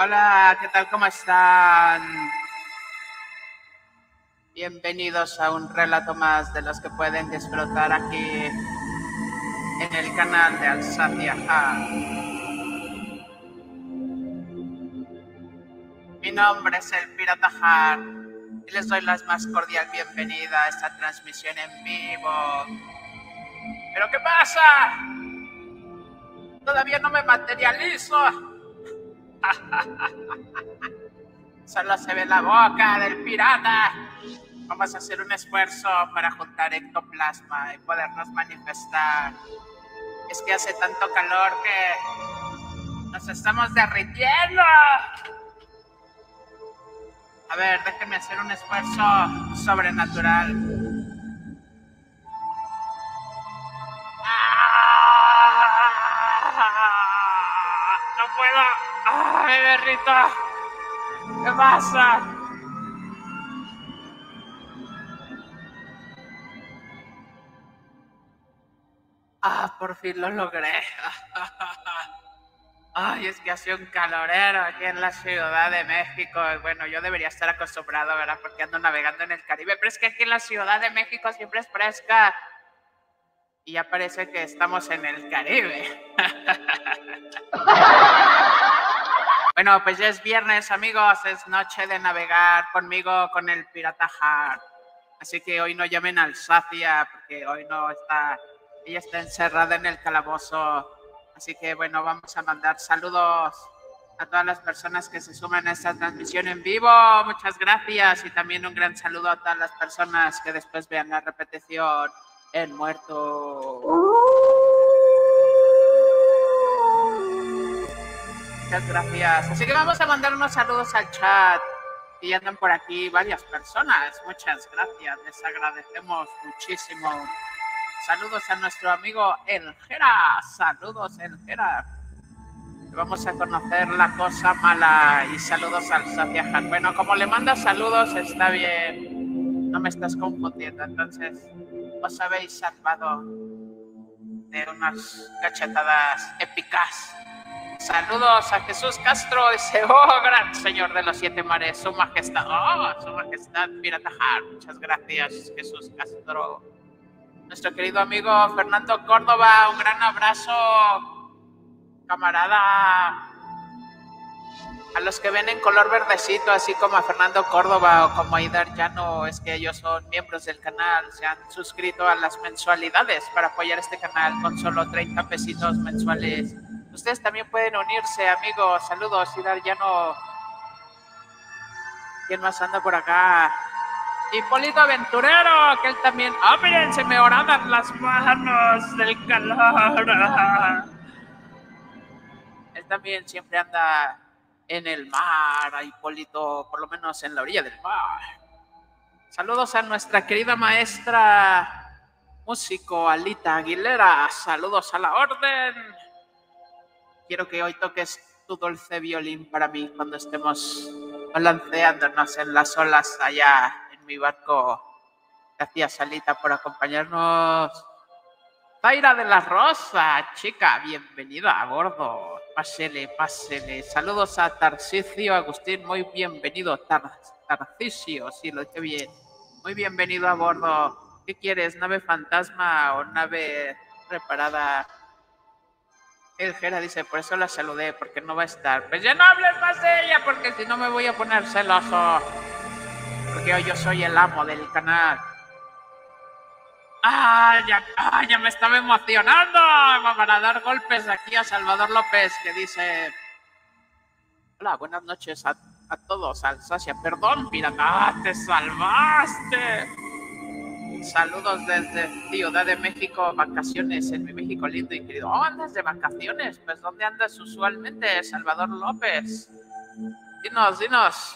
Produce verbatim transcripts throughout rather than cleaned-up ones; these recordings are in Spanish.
Hola, ¿qué tal? ¿Cómo están? Bienvenidos a un relato más de los que pueden disfrutar aquí en el canal de Alsacia. Mi nombre es el Pirata Har y les doy la más cordial bienvenida a esta transmisión en vivo. ¿Pero qué pasa? Todavía no me materializo. Solo se ve la boca del pirata. Vamos a hacer un esfuerzo para juntar ectoplasma y podernos manifestar. Es que hace tanto calor que nos estamos derritiendo. A ver, déjenme hacer un esfuerzo sobrenatural. ¡Ah! ¡No puedo! ¡Ah, me derrito! ¿Qué pasa? Ah, por fin lo logré. Ay, es que hace un calorero aquí en la Ciudad de México. Bueno, yo debería estar acostumbrado, ¿verdad? Porque ando navegando en el Caribe. Pero es que aquí en la Ciudad de México siempre es fresca. Y ya parece que estamos en el Caribe. Bueno, pues ya es viernes, amigos. Es noche de navegar conmigo con el Pirata Har. Así que hoy no llamen a Alsacia, porque hoy no está... Ella está encerrada en el calabozo. Así que, bueno, vamos a mandar saludos a todas las personas que se suman a esta transmisión en vivo. Muchas gracias. Y también un gran saludo a todas las personas que después vean la repetición en muerto. Muchas gracias. Así que vamos a mandar unos saludos al chat. Y ya andan por aquí varias personas. Muchas gracias. Les agradecemos muchísimo. Saludos a nuestro amigo El Jera. Saludos, El Jera. Vamos a conocer la cosa mala. Y saludos al Alsacia Har. Bueno, como le mandas saludos, está bien. No me estás confundiendo. Entonces, os habéis salvado de unas cachetadas épicas. Saludos a Jesús Castro. Dice, oh, gran señor de los siete mares. Su majestad. Oh, su majestad Pirata Har. Muchas gracias, Jesús Castro. Nuestro querido amigo Fernando Córdoba, un gran abrazo, camarada. A los que ven en color verdecito, así como a Fernando Córdoba o como a Idar Llano, es que ellos son miembros del canal, se han suscrito a las mensualidades para apoyar este canal con solo treinta pesitos mensuales. Ustedes también pueden unirse, amigos. Saludos, Idar Llano. ¿Quién más anda por acá? Hipólito Aventurero, que él también... ¡Ah, oh, miren! Se me horadan las manos del calor. Él también siempre anda en el mar, a Hipólito, por lo menos en la orilla del mar. Saludos a nuestra querida maestra músico, Alita Aguilera. Saludos a la orden. Quiero que hoy toques tu dulce violín para mí cuando estemos balanceándonos en las olas allá mi barco. Gracias, Alita, por acompañarnos. Zaira de la Rosa, chica, bienvenida a bordo. Pásele, pásele. Saludos a Tarcisio Agustín, muy bienvenido. Tar Tarcisio, sí, lo dije bien. Muy bienvenido a bordo. ¿Qué quieres, nave fantasma o nave reparada? El Jera dice, por eso la saludé, porque no va a estar. Pues ya no hables más de ella, porque si no me voy a poner celoso. Porque hoy yo soy el amo del canal. ¡Ah! Ya, ah, ya me estaba emocionando. Para dar golpes aquí a Salvador López, que dice... Hola, buenas noches a, a todos, Alsacia. Perdón, pirata. ¡Ah, te salvaste! Saludos desde Ciudad de México, vacaciones en mi México lindo y querido. ¡Oh, andas de vacaciones! Pues, ¿dónde andas usualmente, Salvador López? Dinos, dinos.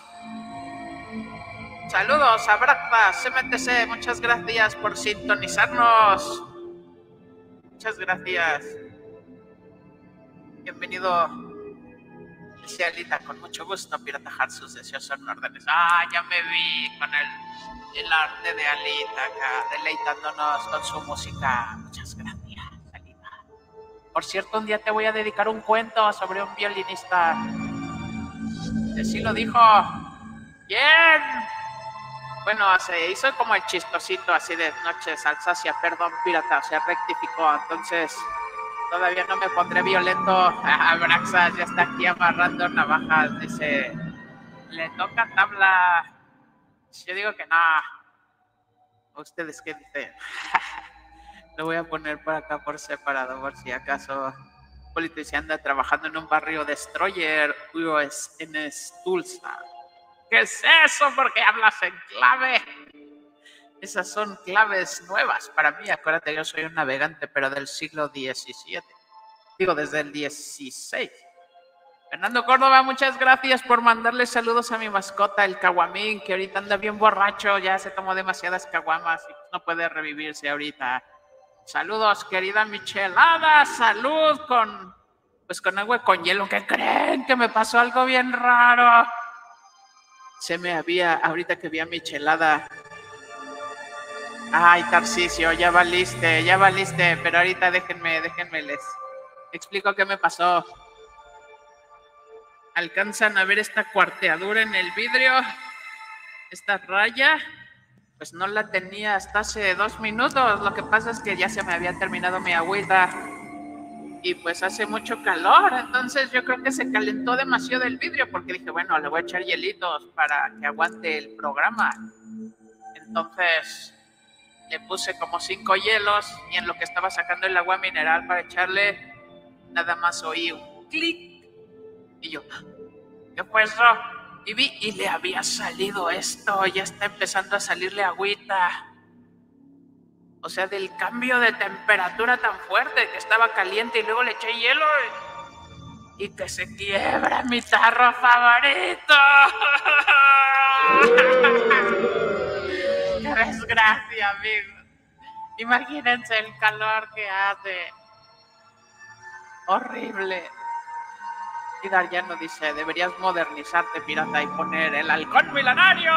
Saludos, abrazas, C M T C, muchas gracias por sintonizarnos. Muchas gracias. Bienvenido, Alita, con mucho gusto, Pirata Har, sus deseos son órdenes. Ah, ya me vi con el, el arte de Alita acá, deleitándonos con su música. Muchas gracias, Alita. Por cierto, un día te voy a dedicar un cuento sobre un violinista. Este sí lo dijo. Bien. Bueno, se hizo como el chistosito así de noches Alsacia, perdón, pirata, o sea, rectificó. Entonces, todavía no me pondré violento. Abraxas ya está aquí amarrando navajas. Dice, le toca tabla. Yo digo que no. ¿Ustedes qué dicen? Lo voy a poner por acá por separado, por si acaso Polito anda trabajando en un barrio Destroyer U S en Tulsa. ¿Qué es eso? ¿Por qué hablas en clave? Esas son claves nuevas para mí. Acuérdate, yo soy un navegante, pero del siglo diecisiete. Digo, desde el dieciséis. Fernando Córdoba, muchas gracias por mandarle saludos a mi mascota, el caguamín, que ahorita anda bien borracho, ya se tomó demasiadas caguamas y no puede revivirse ahorita. Saludos, querida Michelada, salud con, pues con agua con hielo. ¿Qué creen? Que me pasó algo bien raro. Se me había, ahorita que vi a Michelada. Ay, Tarcisio, ya valiste, ya valiste, pero ahorita déjenme, déjenme les explico qué me pasó. ¿Alcanzan a ver esta cuarteadura en el vidrio? Esta raya, pues no la tenía hasta hace dos minutos. Lo que pasa es que ya se me había terminado mi agüita y pues hace mucho calor, entonces yo creo que se calentó demasiado el vidrio porque dije, bueno, le voy a echar hielitos para que aguante el programa. Entonces le puse como cinco hielos y en lo que estaba sacando el agua mineral para echarle, nada más oí un clic y yo, ¿qué fue eso? Y vi y le había salido esto, ya está empezando a salirle agüita. O sea, del cambio de temperatura tan fuerte, que estaba caliente y luego le eché hielo y, y que se quiebra mi tarro favorito. ¡Qué desgracia, amigos! Imagínense el calor que hace. Horrible. Y Dariano dice, deberías modernizarte, pirata, y poner el halcón milenario.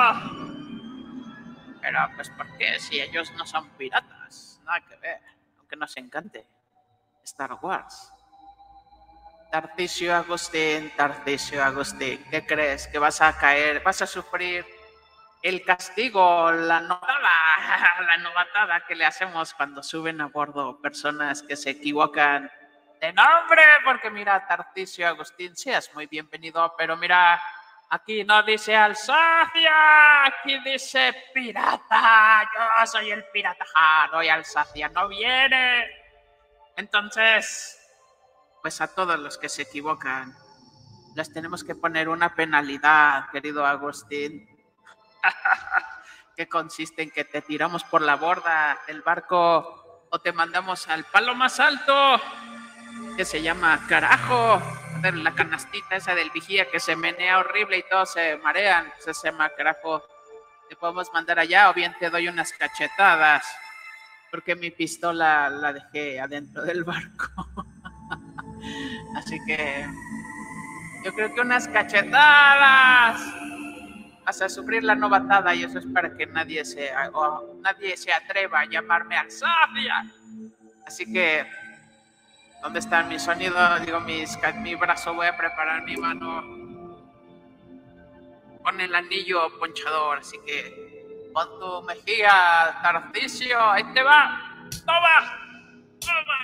Pero pues, ¿por qué? Si ellos no son piratas. Nada que ver. Aunque nos encante Star Wars. Tarcisio Agustín, Tarcisio Agustín, ¿qué crees? ¿Que vas a caer? ¿Vas a sufrir el castigo, la novatada, la novatada que le hacemos cuando suben a bordo personas que se equivocan de nombre? Porque mira, Tarcisio Agustín, seas muy bienvenido, pero mira, aquí no dice Alsacia, aquí dice pirata. Yo soy el pirata Jaro y Alsacia no viene. Entonces, pues a todos los que se equivocan les tenemos que poner una penalidad, querido Agustín, que consiste en que te tiramos por la borda del barco o te mandamos al palo más alto, que se llama carajo, la canastita esa del vigía que se menea horrible y todos se marean, se llama carajo. Te podemos mandar allá o bien te doy unas cachetadas, porque mi pistola la dejé adentro del barco. Así que yo creo que unas cachetadas. Vas a sufrir la novatada y eso es para que nadie se, o nadie se atreva a llamarme Alsacia. Así que, ¿dónde está mi sonido? Digo, mis, mi brazo, voy a preparar mi mano con el anillo ponchador. Así que, con tu mejilla, Tarcisio, ahí te va. ¡Toma! ¡Toma!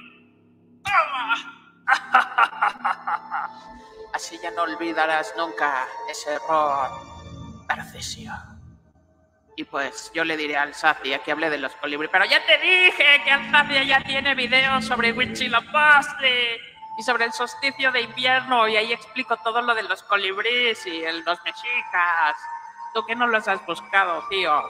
¡Toma! Así ya no olvidarás nunca ese error, Tarcisio. Y pues yo le diré a Alsacia que hable de los colibríes. Pero ya te dije que Alsacia ya tiene videos sobre Huitzilopochtli y sobre el solsticio de invierno. Y ahí explico todo lo de los colibríes y el, los mexicas. ¿Tú qué no los has buscado, tío?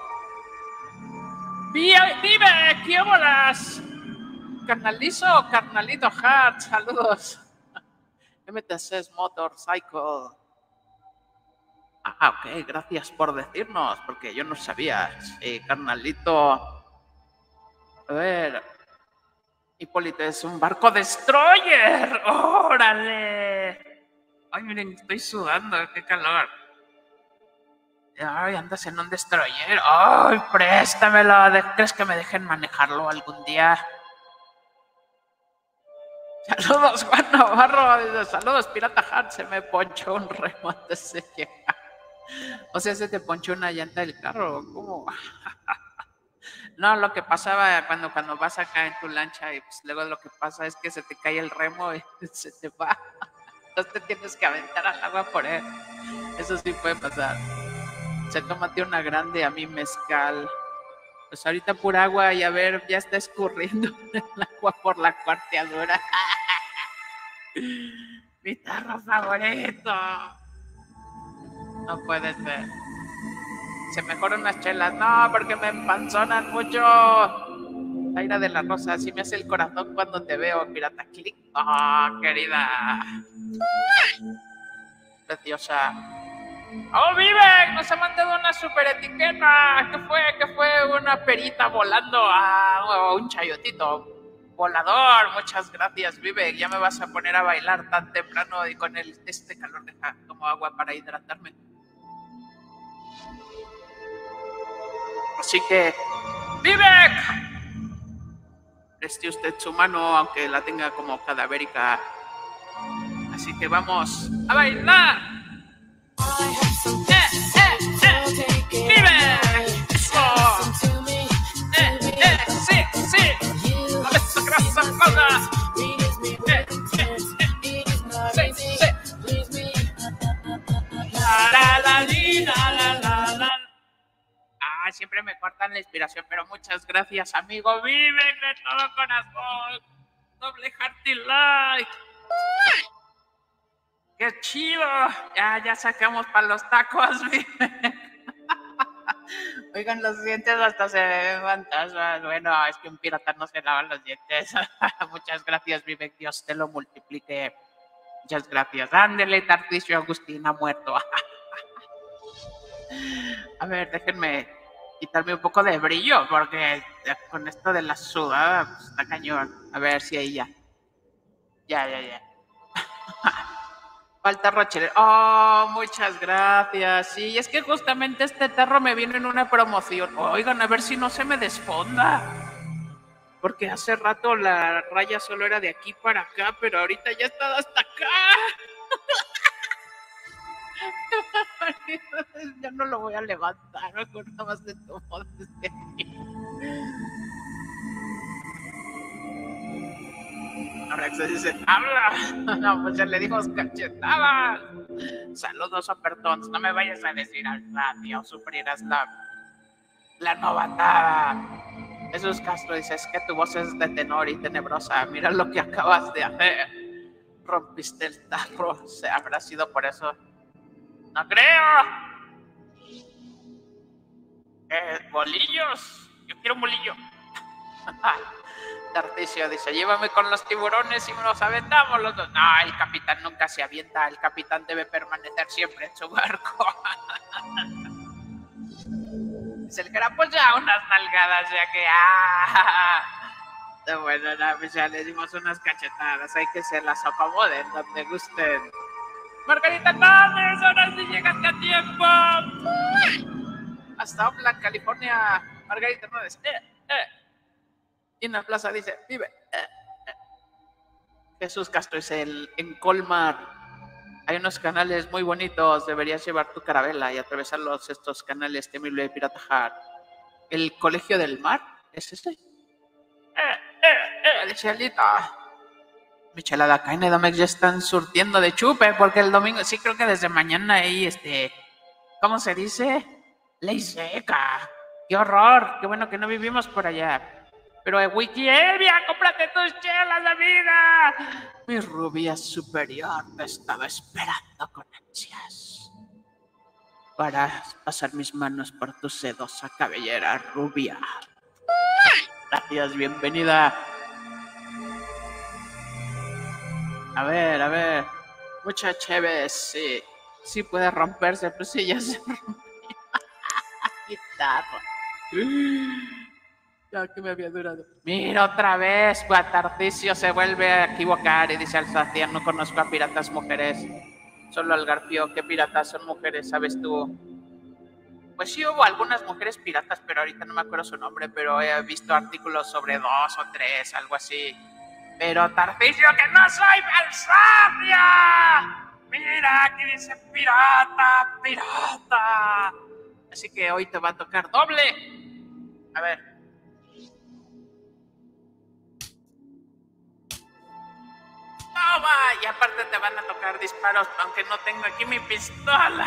Dime, ¿qué bolas? Carnalizo, carnalito Hart, saludos. M T C Motorcycle. Ah, ok, gracias por decirnos, porque yo no sabía. Sí, carnalito. A ver. Hipólito es un barco destroyer. ¡Órale! Ay, miren, estoy sudando, qué calor. Ay, andas en un destroyer. Ay, préstamelo. ¿Crees que me dejen manejarlo algún día? Saludos, Juan Navarro. Saludos, Pirata Hat. Se me ponchó un remo antes de llegar. O sea, se te ponchó una llanta del carro. ¿Cómo? No, lo que pasaba cuando, cuando vas acá en tu lancha y pues luego lo que pasa es que se te cae el remo y se te va. Entonces te tienes que aventar al agua por él. Eso sí puede pasar. Se tómate una grande, a mí mezcal. Pues ahorita pura agua y a ver, ya está escurriendo el agua por la cuarteadura. Mi tarro favorito. No puede ser. Se mejoran unas chelas. No, porque me empanzonan mucho. Zaira de la Rosa, así me hace el corazón cuando te veo, Pirata Click. Oh, querida. Preciosa. ¡Oh, Vive! Nos ha mandado una super etiqueta. ¿Qué fue? ¿Qué fue? Una perita volando a un chayotito volador. Muchas gracias, Vive. Ya me vas a poner a bailar tan temprano y con el, este calor. Deja, tomo agua para hidratarme. Así que, ¡Vivek! Preste usted su mano, aunque la tenga como cadavérica. Así que vamos a bailar. ¡Eh, eh, eh! ¡Vive! ¡Eso! ¡Eh, eh! ¡Sí, sí! ¡A ver esa grasa falda! ¡Eh, eh, eh! ¡Sí, sí! ¡La, la, la, la, la, la, la! Ah, siempre me cortan la inspiración, pero muchas gracias, amigo. Vive de todo corazón. Doble heart y like. ¡Qué chido! Ya, ya sacamos para los tacos, Vive. Oigan, los dientes hasta se ven fantasmas. Bueno, es que un pirata no se lava los dientes. Muchas gracias, Vive. Dios te lo multiplique. Muchas gracias. Ándele, Tarcisio Agustín ha muerto. A ver, déjenme quitarme un poco de brillo, porque con esto de la sudada pues, está cañón. A ver si ahí ya. Ya, ya, ya. Falta Rocher. Oh, muchas gracias. Sí, es que justamente este tarro me viene en una promoción. Oigan, a ver si no se me desfonda. Porque hace rato la raya solo era de aquí para acá, pero ahorita ya está hasta acá. Ya no lo voy a levantar, mejor nada más de tomo desde aquí. Ahora que se dice, habla. No, pues ya le dimos cachetadas. Saludos, Opertons. No me vayas a decir al radio, sufrirás la, la novatada. Jesús Castro dice, es que tu voz es de tenor y tenebrosa. Mira lo que acabas de hacer. Rompiste el tarro. ¿Se habrá sido por eso? No creo. Eh, bolillos. Yo quiero un bolillo. Tarcisio dice, llévame con los tiburones y nos aventamos los dos. No, el capitán nunca se avienta. El capitán debe permanecer siempre en su barco. Dice el cara, pues ya unas nalgadas, ya que... Ah, bueno, no, pues ya le dimos unas cachetadas. Hay que se las acomoden donde gusten. Margarita Torres, ahora sí llegaste a tiempo. Hasta Oakland, California. Margarita Torres, eh, eh. Y en la plaza dice, vive. Eh, eh. Jesús Castro dice, el, en Colmar hay unos canales muy bonitos. Deberías llevar tu carabela y atravesarlos estos canales temibles de piratajar. ¿El Colegio del Mar? ¿Es este? Eh, eh, eh, Chelita. Michelada, acá en Edomex ya están surtiendo de chupe, porque el domingo, sí creo que desde mañana ahí, este, ¿cómo se dice? Ley seca. ¡Qué horror! Qué bueno que no vivimos por allá. Pero eh, Wiki Evia, cómprate tus chelas, amiga. Mi rubia superior te estaba esperando con ansias para pasar mis manos por tu sedosa cabellera rubia. Gracias, bienvenida. A ver, a ver. Mucha chévere, sí. Sí puede romperse, pero sí ya se rompió. Guitarra. Ya que me había durado. Mira otra vez, Guatarcicio se vuelve a equivocar y dice Alsacia, no conozco a piratas mujeres. Solo al Garfio, ¿qué piratas son mujeres? ¿Sabes tú? Pues sí hubo algunas mujeres piratas, pero ahorita no me acuerdo su nombre, pero he visto artículos sobre dos o tres, algo así. Pero Tarcisio, que no soy Belsacia. Mira, aquí dice pirata, pirata. Así que hoy te va a tocar doble. A ver. Toma, y aparte te van a tocar disparos, aunque no tengo aquí mi pistola.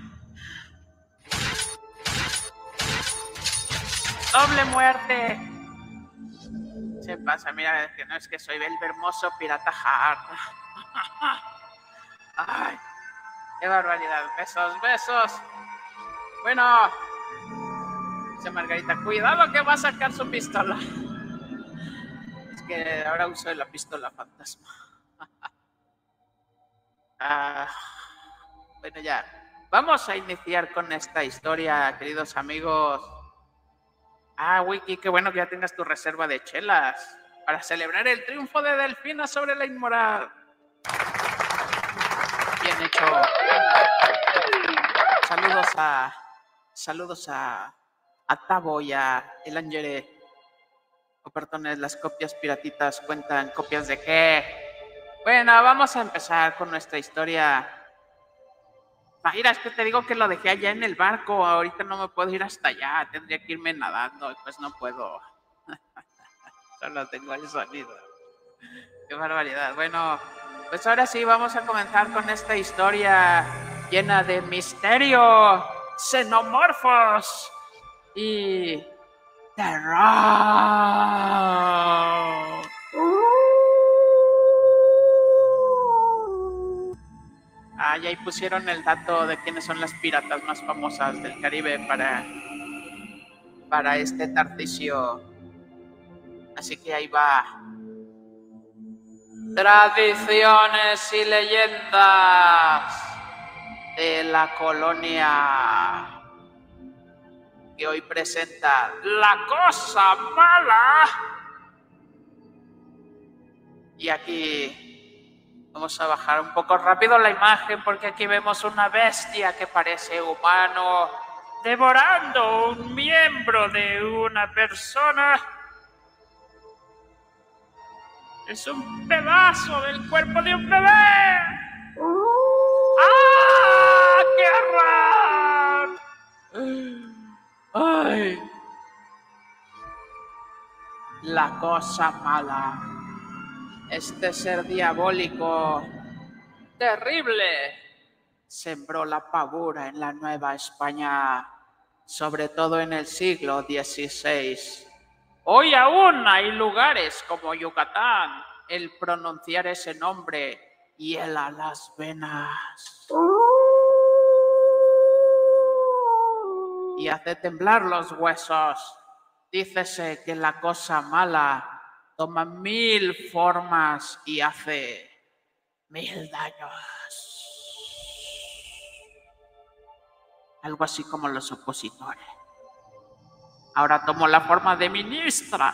Doble muerte. Se pasa, mira, que no es que soy el hermoso pirata hard. Ay, qué barbaridad. Besos, besos. Bueno, dice Margarita, cuidado que va a sacar su pistola. Es que ahora uso la pistola fantasma. Ah, bueno, ya. Vamos a iniciar con esta historia, queridos amigos. Ah, Wiki, qué bueno que ya tengas tu reserva de chelas para celebrar el triunfo de Delfina sobre la inmoral. Bien hecho. Saludos a saludos a, a Tabo y a El Angere. O perdones, las copias piratitas cuentan. ¿Copias de qué? Bueno, vamos a empezar con nuestra historia. Mira, es que te digo que lo dejé allá en el barco. Ahorita no me puedo ir hasta allá. Tendría que irme nadando y pues no puedo. Solo tengo el sonido. Qué barbaridad. Bueno, pues ahora sí vamos a comenzar con esta historia llena de misterio, xenomorfos y terror. Ah, y ahí pusieron el dato de quiénes son las piratas más famosas del Caribe para, para este Tarcisio. Así que ahí va. Tradiciones y leyendas de la colonia, que hoy presenta La Cosa Mala. Y aquí vamos a bajar un poco rápido la imagen porque aquí vemos una bestia que parece humano devorando un miembro de una persona. Es un pedazo del cuerpo de un bebé. ¡Ah! ¡Qué horror! ¡Ay! La Cosa Mala. Este ser diabólico, terrible, sembró la pavura en la Nueva España, sobre todo en el siglo dieciséis. Hoy aún hay lugares como Yucatán, el pronunciar ese nombre hiela las venas y hace temblar los huesos. Dícese que la cosa mala toma mil formas y hace mil daños. Algo así como los opositores. Ahora tomó la forma de ministra.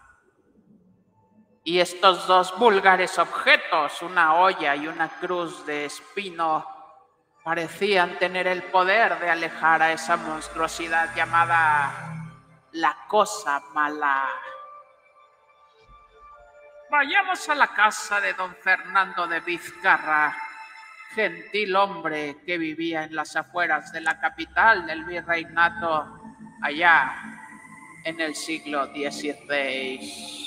Y estos dos vulgares objetos, una olla y una cruz de espino, parecían tener el poder de alejar a esa monstruosidad llamada la Cosa Mala. Vayamos a la casa de don Fernando de Vizcarra, gentil hombre que vivía en las afueras de la capital del virreinato, allá en el siglo dieciséis.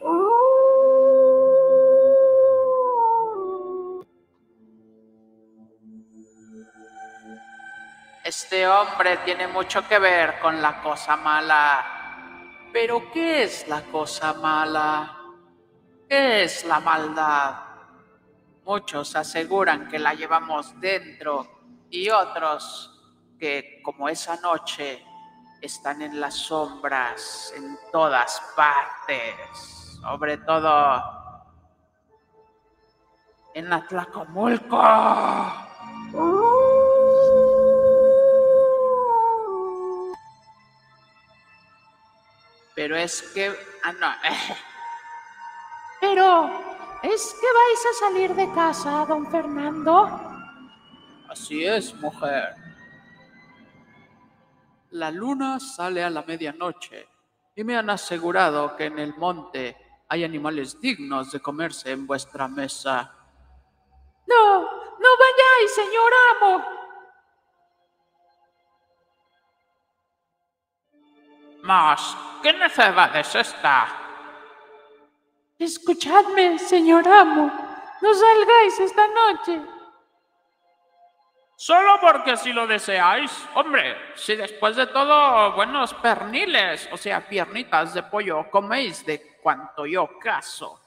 Este hombre tiene mucho que ver con la cosa mala. ¿Pero qué es la cosa mala? ¿Qué es la maldad? Muchos aseguran que la llevamos dentro y otros que, como esa noche, están en las sombras en todas partes, sobre todo en Atlacomulco. Pero es que... Ah, no. Pero, ¿es que vais a salir de casa, don Fernando? Así es, mujer. La luna sale a la medianoche y me han asegurado que en el monte Hay animales dignos de comerse en vuestra mesa. No, no vayáis, señor amo. Mas, ¿qué necedad es esta? Escuchadme, señor amo. No salgáis esta noche. Solo porque así lo deseáis. Hombre, si después de todo buenos perniles, o sea, piernitas de pollo, coméis de cuanto yo caso.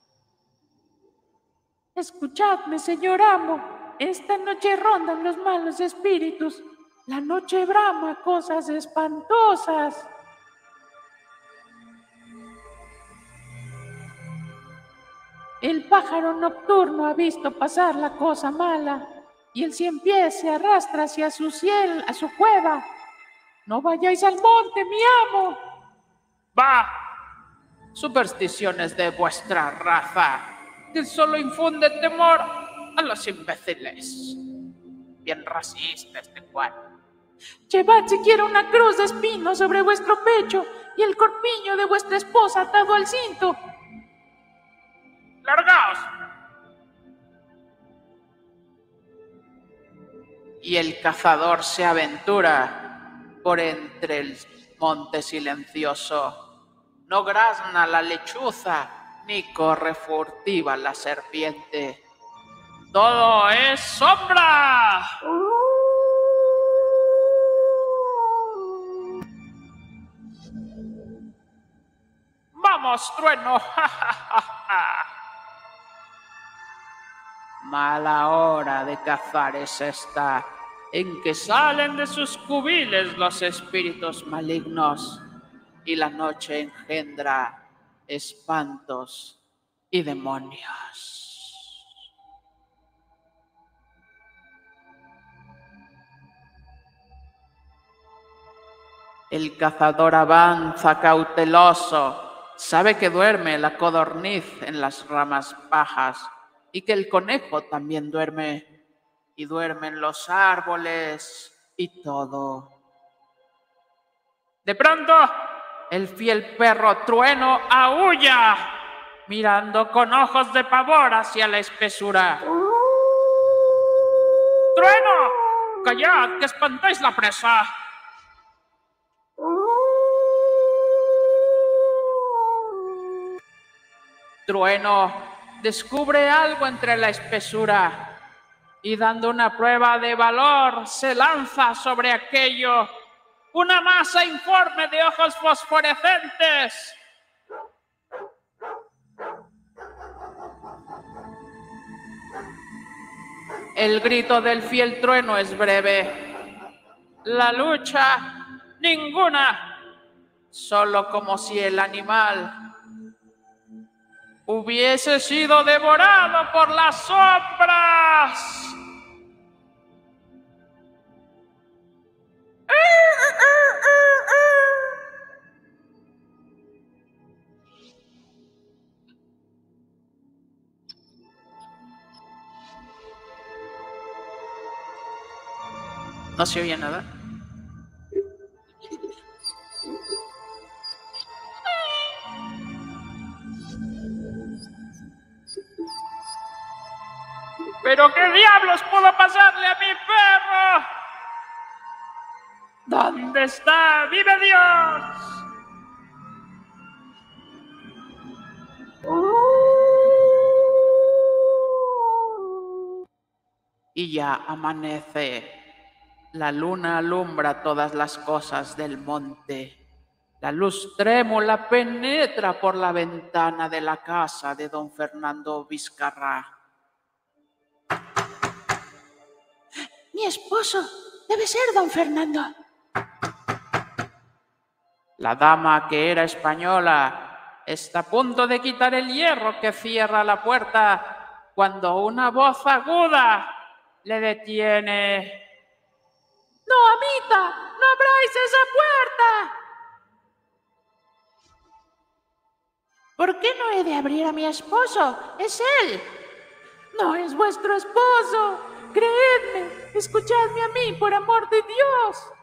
Escuchadme, señor amo. Esta noche rondan los malos espíritus. La noche brama cosas espantosas. El pájaro nocturno ha visto pasar la cosa mala, y el cien pies se arrastra hacia su cielo, a su cueva. No vayáis al monte, mi amo. ¡Bah! Supersticiones de vuestra raza, que solo infunde temor a los imbéciles. Bien racista este cual. Llevad siquiera una cruz de espinos sobre vuestro pecho y el corpiño de vuestra esposa atado al cinto. ¡Largaos! Y el cazador se aventura por entre el monte silencioso. No grazna la lechuza, ni corre furtiva la serpiente. ¡Todo es sombra! ¡Vamos, trueno! Mala hora de cazar es esta, en que salen de sus cubiles los espíritus malignos, y la noche engendra espantos y demonios. El cazador avanza cauteloso, sabe que duerme la codorniz en las ramas bajas y que el conejo también duerme, y duermen los árboles y todo. De pronto, el fiel perro Trueno aúlla, mirando con ojos de pavor hacia la espesura. ¡Trueno! ¡Callad, que espantáis la presa! Trueno descubre algo entre la espesura y, dando una prueba de valor, se lanza sobre aquello, una masa informe de ojos fosforescentes. El grito del fiel Trueno es breve. La lucha, ninguna, solo como si el animal hubiese sido devorado por las sombras. ¿No se oye nada? ¿Pero qué diablos pudo pasarle a mi perro? ¿Dónde está? ¡Vive Dios! Y ya amanece. La luna alumbra todas las cosas del monte. La luz trémula penetra por la ventana de la casa de don Fernando Vizcarra. Mi esposo debe ser don Fernando. La dama, que era española, está a punto de quitar el hierro que cierra la puerta cuando una voz aguda le detiene. ¡No, amita! ¡No abráis esa puerta! ¿Por qué no he de abrir a mi esposo? ¡Es él! No es vuestro esposo. Creedme, escuchadme a mí, por amor de Dios.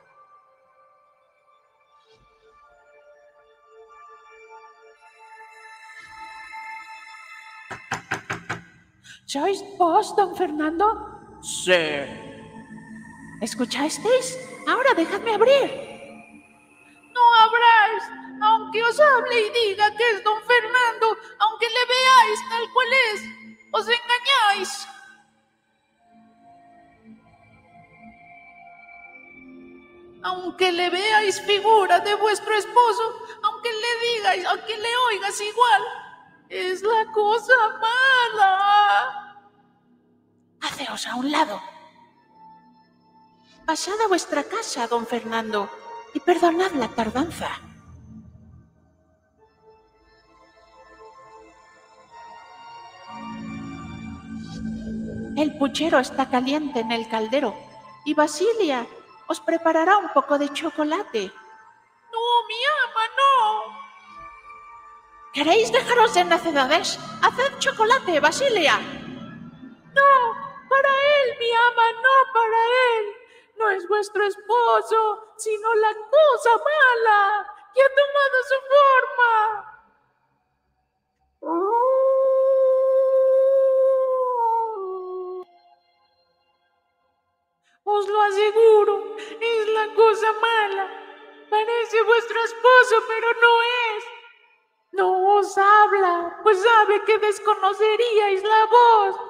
¿Sois vos, don Fernando? Sí. ¿Escuchasteis? Ahora dejadme abrir. No abráis, aunque os hable y diga que es don Fernando, aunque le veáis tal cual es, os engañáis. Aunque le veáis figura de vuestro esposo, aunque le digáis, aunque le oigas igual, es la cosa mala. Haceos a un lado. Pasad a vuestra casa, don Fernando, y perdonad la tardanza. El puchero está caliente en el caldero y Basilia os preparará un poco de chocolate. No, mi ama, no. ¿Queréis dejaros de necedades? ¡Haced chocolate, Basilia! No, para él, mi ama, no para él. No es vuestro esposo, sino la cosa mala que ha tomado su forma. Os lo aseguro, es la cosa mala. Parece vuestro esposo, pero no es. No os habla, pues sabe que desconoceríais la voz.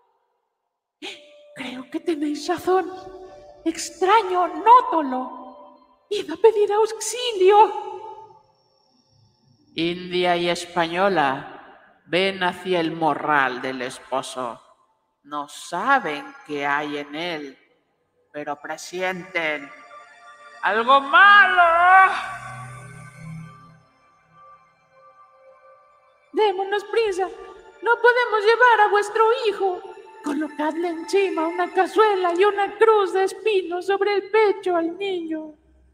Creo que tenéis razón. Extraño, nótolo. Id a pedir auxilio. India y española ven hacia el morral del esposo. No saben qué hay en él, pero presienten algo malo. Démonos prisa. No podemos llevar a vuestro hijo. Colocadle encima una cazuela y una cruz de espinos sobre el pecho al niño.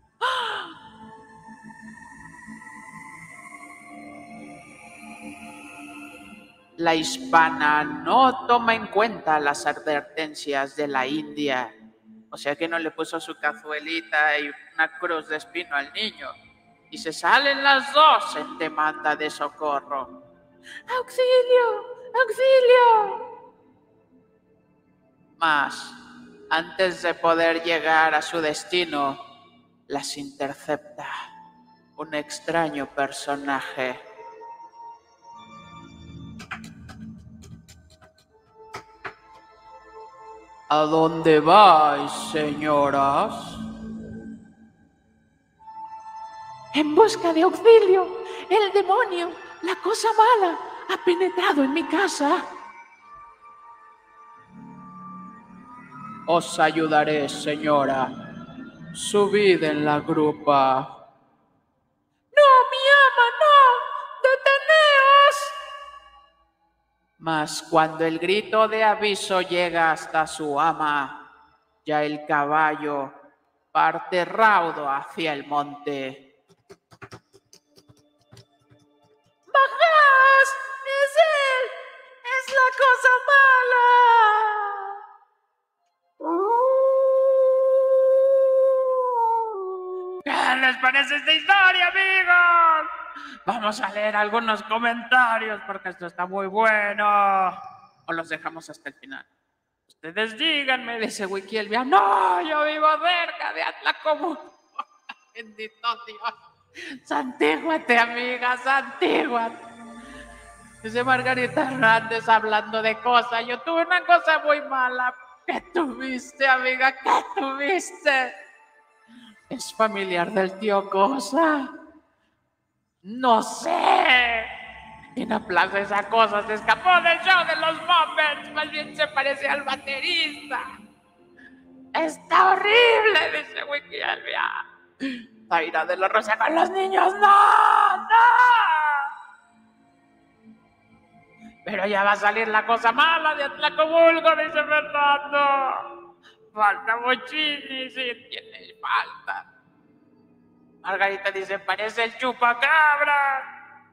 La hispana no toma en cuenta las advertencias de la India. O sea que no le puso su cazuelita y una cruz de espino al niño. Y se salen las dos en demanda de socorro. ¡Auxilio! ¡Auxilio! Mas, antes de poder llegar a su destino, las intercepta un extraño personaje. ¿A dónde vais, señoras? En busca de auxilio. El demonio, la cosa mala, ha penetrado en mi casa. Os ayudaré, señora. Subid en la grupa. ¡No, mi ama, no! ¡Deteneos! Mas cuando el grito de aviso llega hasta su ama, ya el caballo parte raudo hacia el monte. ¡Bajad! ¡Es él! ¡Es la cosa mala! ¿Qué les parece esta historia, amigos? Vamos a leer algunos comentarios porque esto está muy bueno. O los dejamos hasta el final. Ustedes díganme, dice Wikielvia. No, yo vivo cerca de Atlacomulco. Bendito Dios. Santíguate, amiga, santíguate. Dice Margarita Hernández hablando de cosas. Yo tuve una cosa muy mala. ¿Qué tuviste, amiga? ¿Qué tuviste? ¿Es familiar del tío Cosa? No sé. Y no aplaza esa cosa. Se escapó del show de los Muppets. Más bien se parece al baterista. Está horrible, dice Wikielvia. Zaira de la Rosa con los niños. ¡No! ¡No! Pero ya va a salir la cosa mala de Atlacomulco, dice Fernando. Falta Bochini, sí, tiene falta. Margarita dice, parece el chupacabra.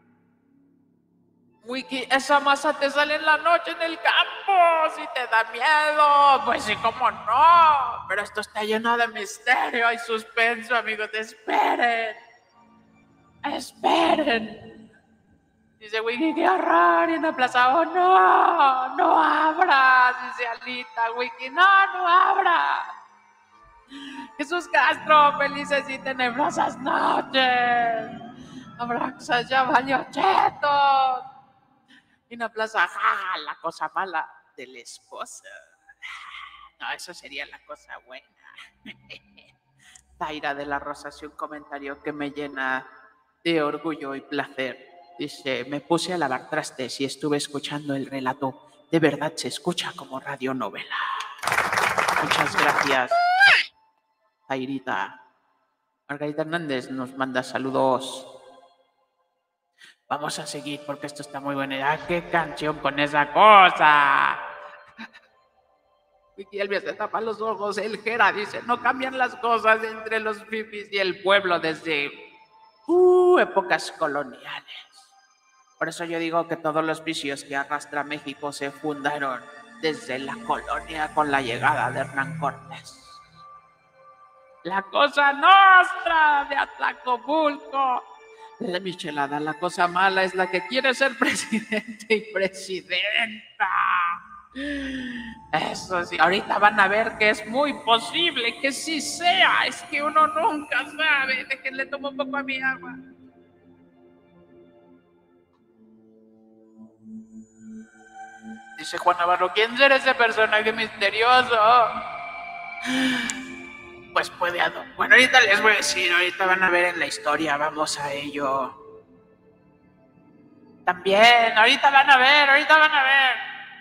Wiki, esa masa te sale en la noche en el campo, si te da miedo. Pues sí, cómo no. Pero esto está lleno de misterio y suspenso, amigos. Esperen. Esperen. Dice Wiki, qué horror. Y en la plaza, oh, no, no abras. Dice Alita, Wiki, no, no abras. Jesús Castro, felices y tenebrosas noches. Abraxas ya valió chetos. Y en la plaza, ja, la cosa mala del esposo. No, eso sería la cosa buena. Zaira de la Rosa hace un comentario que me llena de orgullo y placer. Dice, me puse a lavar trastes y estuve escuchando el relato. De verdad se escucha como radionovela. Muchas gracias, Zairita. Margarita Hernández nos manda saludos. Vamos a seguir porque esto está muy bueno. ¡Ah, qué canción con esa cosa! Vicky Elvia se tapa los ojos. El Jera dice, no cambian las cosas entre los fifis y el pueblo desde uh, épocas coloniales. Por eso yo digo que todos los vicios que arrastra México se fundaron desde la colonia con la llegada de Hernán Cortés. La cosa nostra de Atlacomulco. La michelada, la cosa mala es la que quiere ser presidente y presidenta. Eso sí, ahorita van a ver que es muy posible que sí sea. Es que uno nunca sabe. Déjenle tomo un poco a mi agua. Dice Juan Navarro, ¿quién será ese personaje misterioso? Pues puede haber. Bueno, ahorita les voy a decir, ahorita van a ver en la historia, vamos a ello. También, ahorita van a ver, ahorita van a ver.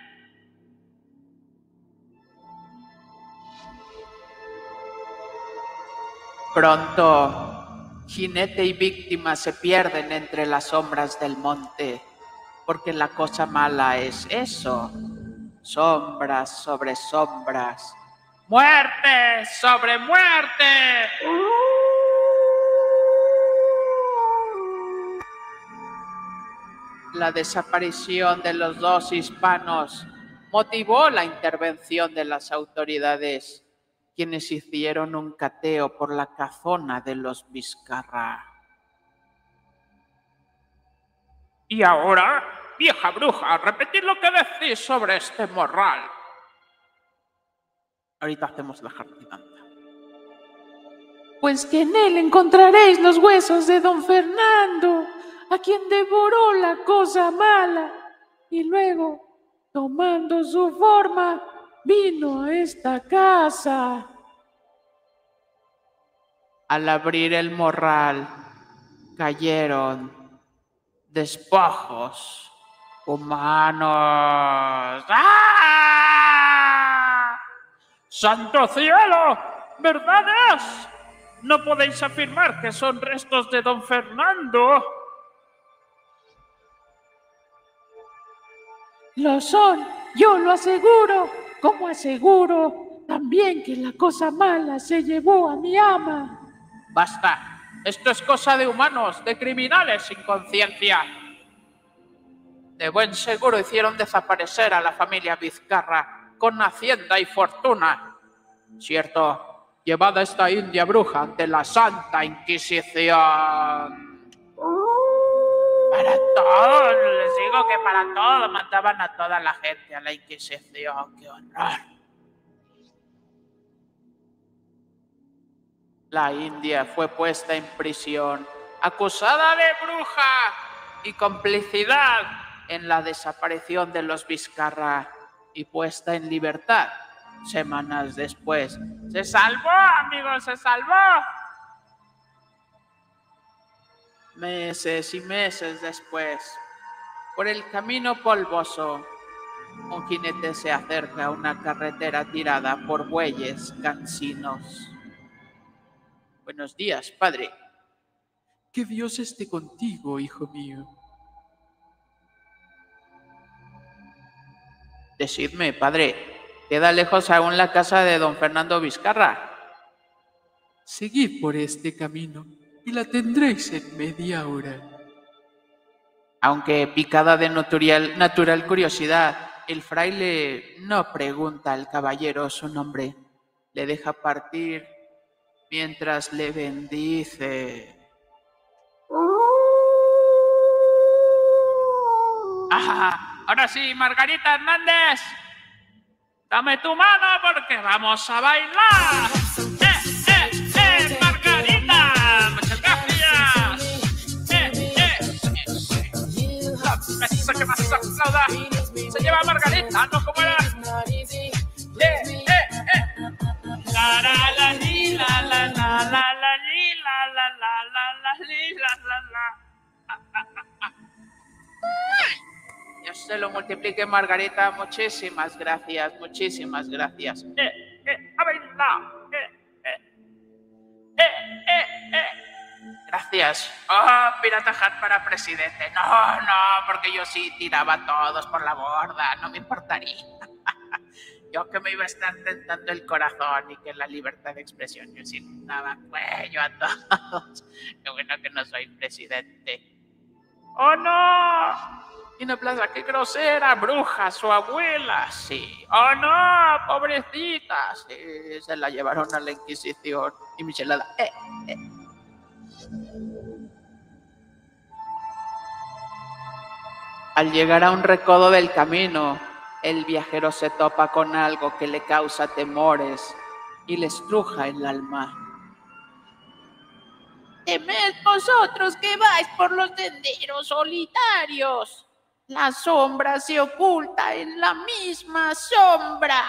Pronto, jinete y víctima se pierden entre las sombras del monte, porque la cosa mala es eso, sombras sobre sombras. ¡Muerte sobre muerte! La desaparición de los dos hispanos motivó la intervención de las autoridades, quienes hicieron un cateo por la casona de los Vizcarra. Y ahora, vieja bruja, repetid lo que decís sobre este morral. Ahorita hacemos la jardinanta. Pues que en él encontraréis los huesos de don Fernando, a quien devoró la cosa mala, y luego, tomando su forma, vino a esta casa. Al abrir el morral, cayeron despojos humanos. ¡Ah! ¡Santo cielo! ¿Verdad es? No podéis afirmar que son restos de don Fernando. Lo son, yo lo aseguro, como aseguro también que la cosa mala se llevó a mi ama. Basta, esto es cosa de humanos, de criminales sin conciencia. De buen seguro hicieron desaparecer a la familia Vizcarra con hacienda y fortuna. Cierto, llevada esta india bruja ante la Santa Inquisición. Para todo, les digo que para todo mandaban a toda la gente a la Inquisición. ¡Qué horror! La India fue puesta en prisión, acusada de bruja y complicidad en la desaparición de los Vizcarra y puesta en libertad semanas después. ¡Se salvó, amigos! ¡Se salvó! Meses y meses después, por el camino polvoso, un jinete se acerca a una carretera tirada por bueyes cansinos. Buenos días, padre. Que Dios esté contigo, hijo mío. Decidme, padre, ¿queda lejos aún la casa de don Fernando Vizcarra? Seguid por este camino y la tendréis en media hora. Aunque picada de natural, natural curiosidad, el fraile no pregunta al caballero su nombre. Le deja partir mientras le bendice. Ah, ahora sí, Margarita Hernández, dame tu mano porque vamos a bailar. ¡Eh, eh, eh, Margarita! ¡Muchas gracias! ¡Eh, eh, eh! La mesa que más aplauda se lleva a Margarita, ¿no? ¿Cómo era? ¡Eh, eh, eh! La, la, la, li, la, la, la, la, la, li, la, la, la, la, la, li, la, la, la. Ah, ah, ah, ah. Dios se lo multiplique, Margarita. Muchísimas gracias, muchísimas gracias. Eh, eh, a bailar. Eh, eh, eh, eh, eh. Gracias. Oh, Pirata Hat para presidente. No, no, porque yo sí tiraba a todos por la borda. No me importaría. Yo que me iba a estar tentando el corazón y que la libertad de expresión, yo sí daba cuello a todos. Qué bueno que no soy presidente. ¡Oh, no! Y una plaza, qué grosera, bruja, su abuela, sí. ¡Oh, no! Pobrecita, sí. Se la llevaron a la Inquisición. Y Michelada, eh, eh. Al llegar a un recodo del camino, el viajero se topa con algo que le causa temores y le estruja el alma. Temed vosotros que vais por los senderos solitarios. La sombra se oculta en la misma sombra.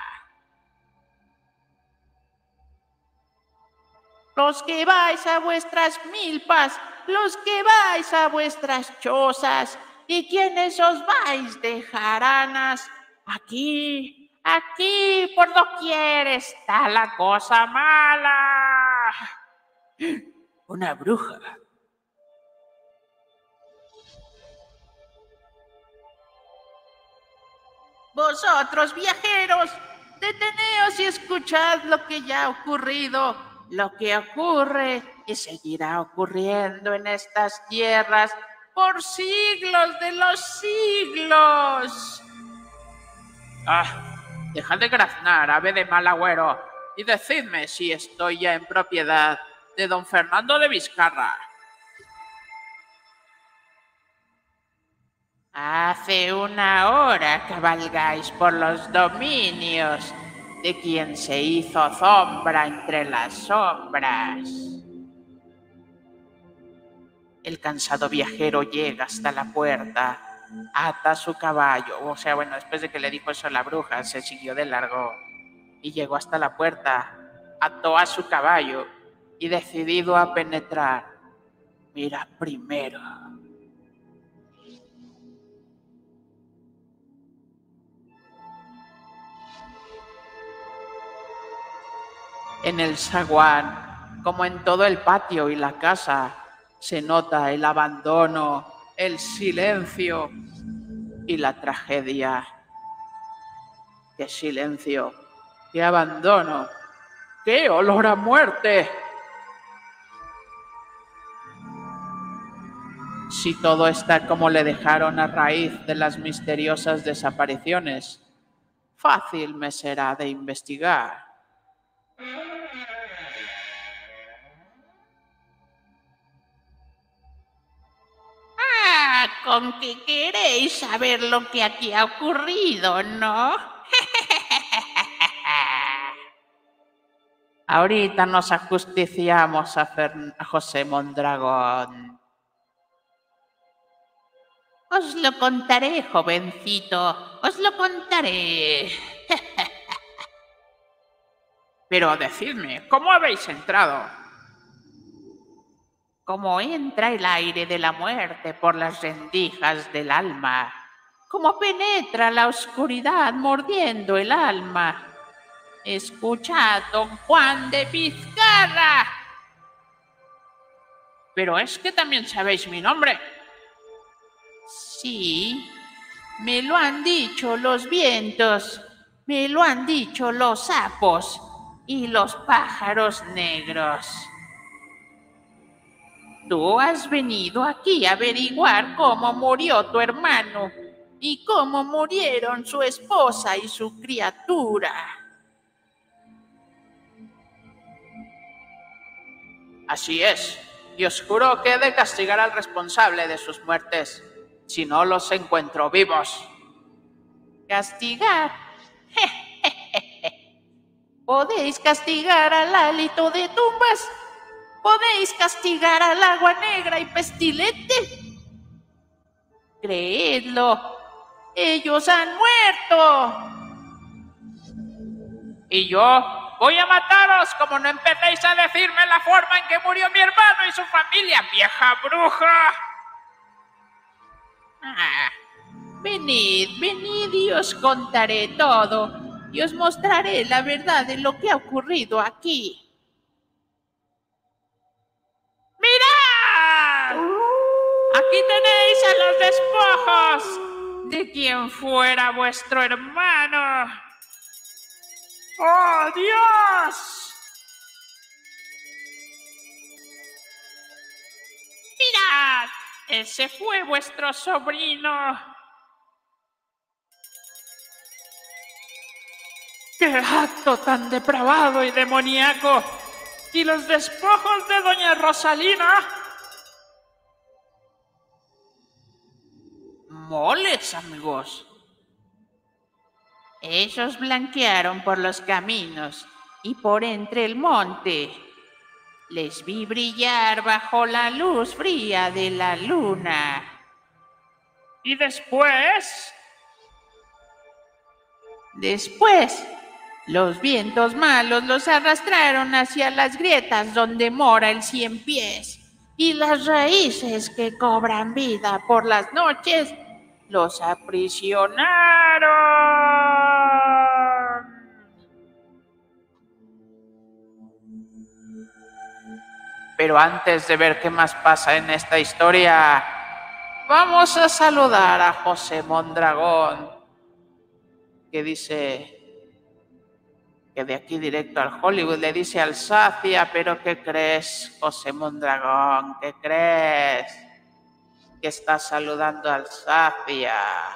Los que vais a vuestras milpas, los que vais a vuestras chozas, y quienes os vais de jaranas, aquí, aquí por doquier está la cosa mala. Una bruja. Vosotros, viajeros, deteneos y escuchad lo que ya ha ocurrido, lo que ocurre y seguirá ocurriendo en estas tierras por siglos de los siglos. Ah, dejad de graznar, ave de mal agüero, y decidme si estoy ya en propiedad de don Fernando de Vizcarra. Hace una hora cabalgáis por los dominios de quien se hizo sombra entre las sombras. El cansado viajero llega hasta la puerta, ata su caballo, o sea, bueno, después de que le dijo eso a la bruja, se siguió de largo y llegó hasta la puerta, ató a su caballo y decidido a penetrar, mira primero. En el zaguán, como en todo el patio y la casa, se nota el abandono, el silencio y la tragedia. ¡Qué silencio! ¡Qué abandono! ¡Qué olor a muerte! Si todo está como le dejaron a raíz de las misteriosas desapariciones, fácil me será de investigar. Ah, con que queréis saber lo que aquí ha ocurrido, ¿no? Ahorita nos ajusticiamos a, Fer- a José Mondragón. Os lo contaré, jovencito, os lo contaré. Pero decidme, ¿cómo habéis entrado? Como entra el aire de la muerte por las rendijas del alma, como penetra la oscuridad mordiendo el alma. Escuchad, don Juan de Vizcarra. Pero es que también sabéis mi nombre. Sí, me lo han dicho los vientos, me lo han dicho los sapos y los pájaros negros. Tú has venido aquí a averiguar cómo murió tu hermano y cómo murieron su esposa y su criatura. Así es, y os juro que he de castigar al responsable de sus muertes. si no los encuentro vivos. Castigar. Podéis castigar al hálito de tumbas. Podéis castigar al agua negra y pestilente. Creedlo, ellos han muerto. Y yo voy a mataros como no empecéis a decirme la forma en que murió mi hermano y su familia, vieja bruja. Ah, venid, venid y os contaré todo, y os mostraré la verdad de lo que ha ocurrido aquí. ¡Mirad! Aquí tenéis a los despojos de quien fuera vuestro hermano. ¡Oh, Dios! ¡Mirad! Ese fue vuestro sobrino. ¡Qué acto tan depravado y demoníaco! ¿Y los despojos de doña Rosalina? Moles, amigos. Ellos blanquearon por los caminos y por entre el monte. Les vi brillar bajo la luz fría de la luna. ¿Y después? Después, los vientos malos los arrastraron hacia las grietas donde mora el cien pies, y las raíces que cobran vida por las noches los aprisionaron. Pero antes de ver qué más pasa en esta historia, vamos a saludar a José Mondragón, que dice que de aquí directo al Hollywood le dice Alsacia, pero ¿qué crees, José Mondragón? ¿Qué crees? Que está saludando a Alsacia.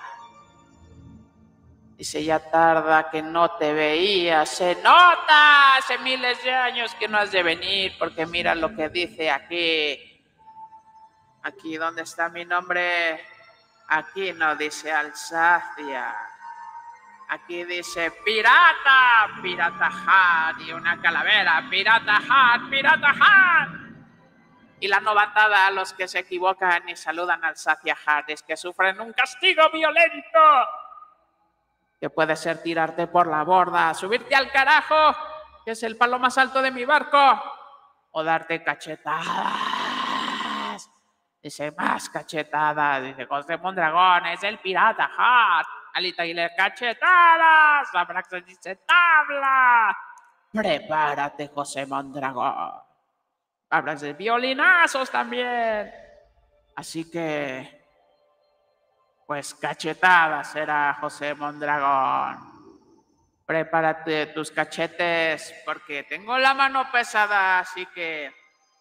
Dice, ya tarda que no te veía, se nota, hace miles de años que no has de venir, porque mira lo que dice aquí. Aquí donde está mi nombre, aquí no dice Alsacia. Aquí dice pirata, pirata hat, y una calavera, pirata hat, pirata hat. Y la novatada a los que se equivocan y saludan Alsacia hat es que sufren un castigo violento, que puede ser tirarte por la borda, subirte al carajo, que es el palo más alto de mi barco, o darte cachetadas. Dice, más cachetadas. Dice, José Mondragón es el pirata hat. Alita y le cachetadas. La Braxton dice, tabla. Prepárate, José Mondragón. Hablas de violinazos también. Así que, pues cachetadas será José Mondragón. Prepárate tus cachetes porque tengo la mano pesada, así que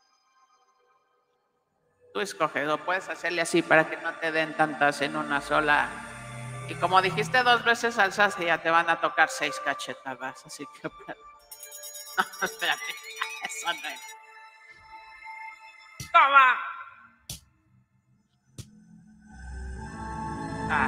tú escoges, o puedes hacerle así para que no te den tantas en una sola. Y como dijiste dos veces Alsacia, ya te van a tocar seis cachetadas, así que... No, espérate, eso no es. ¡Toma! Ah.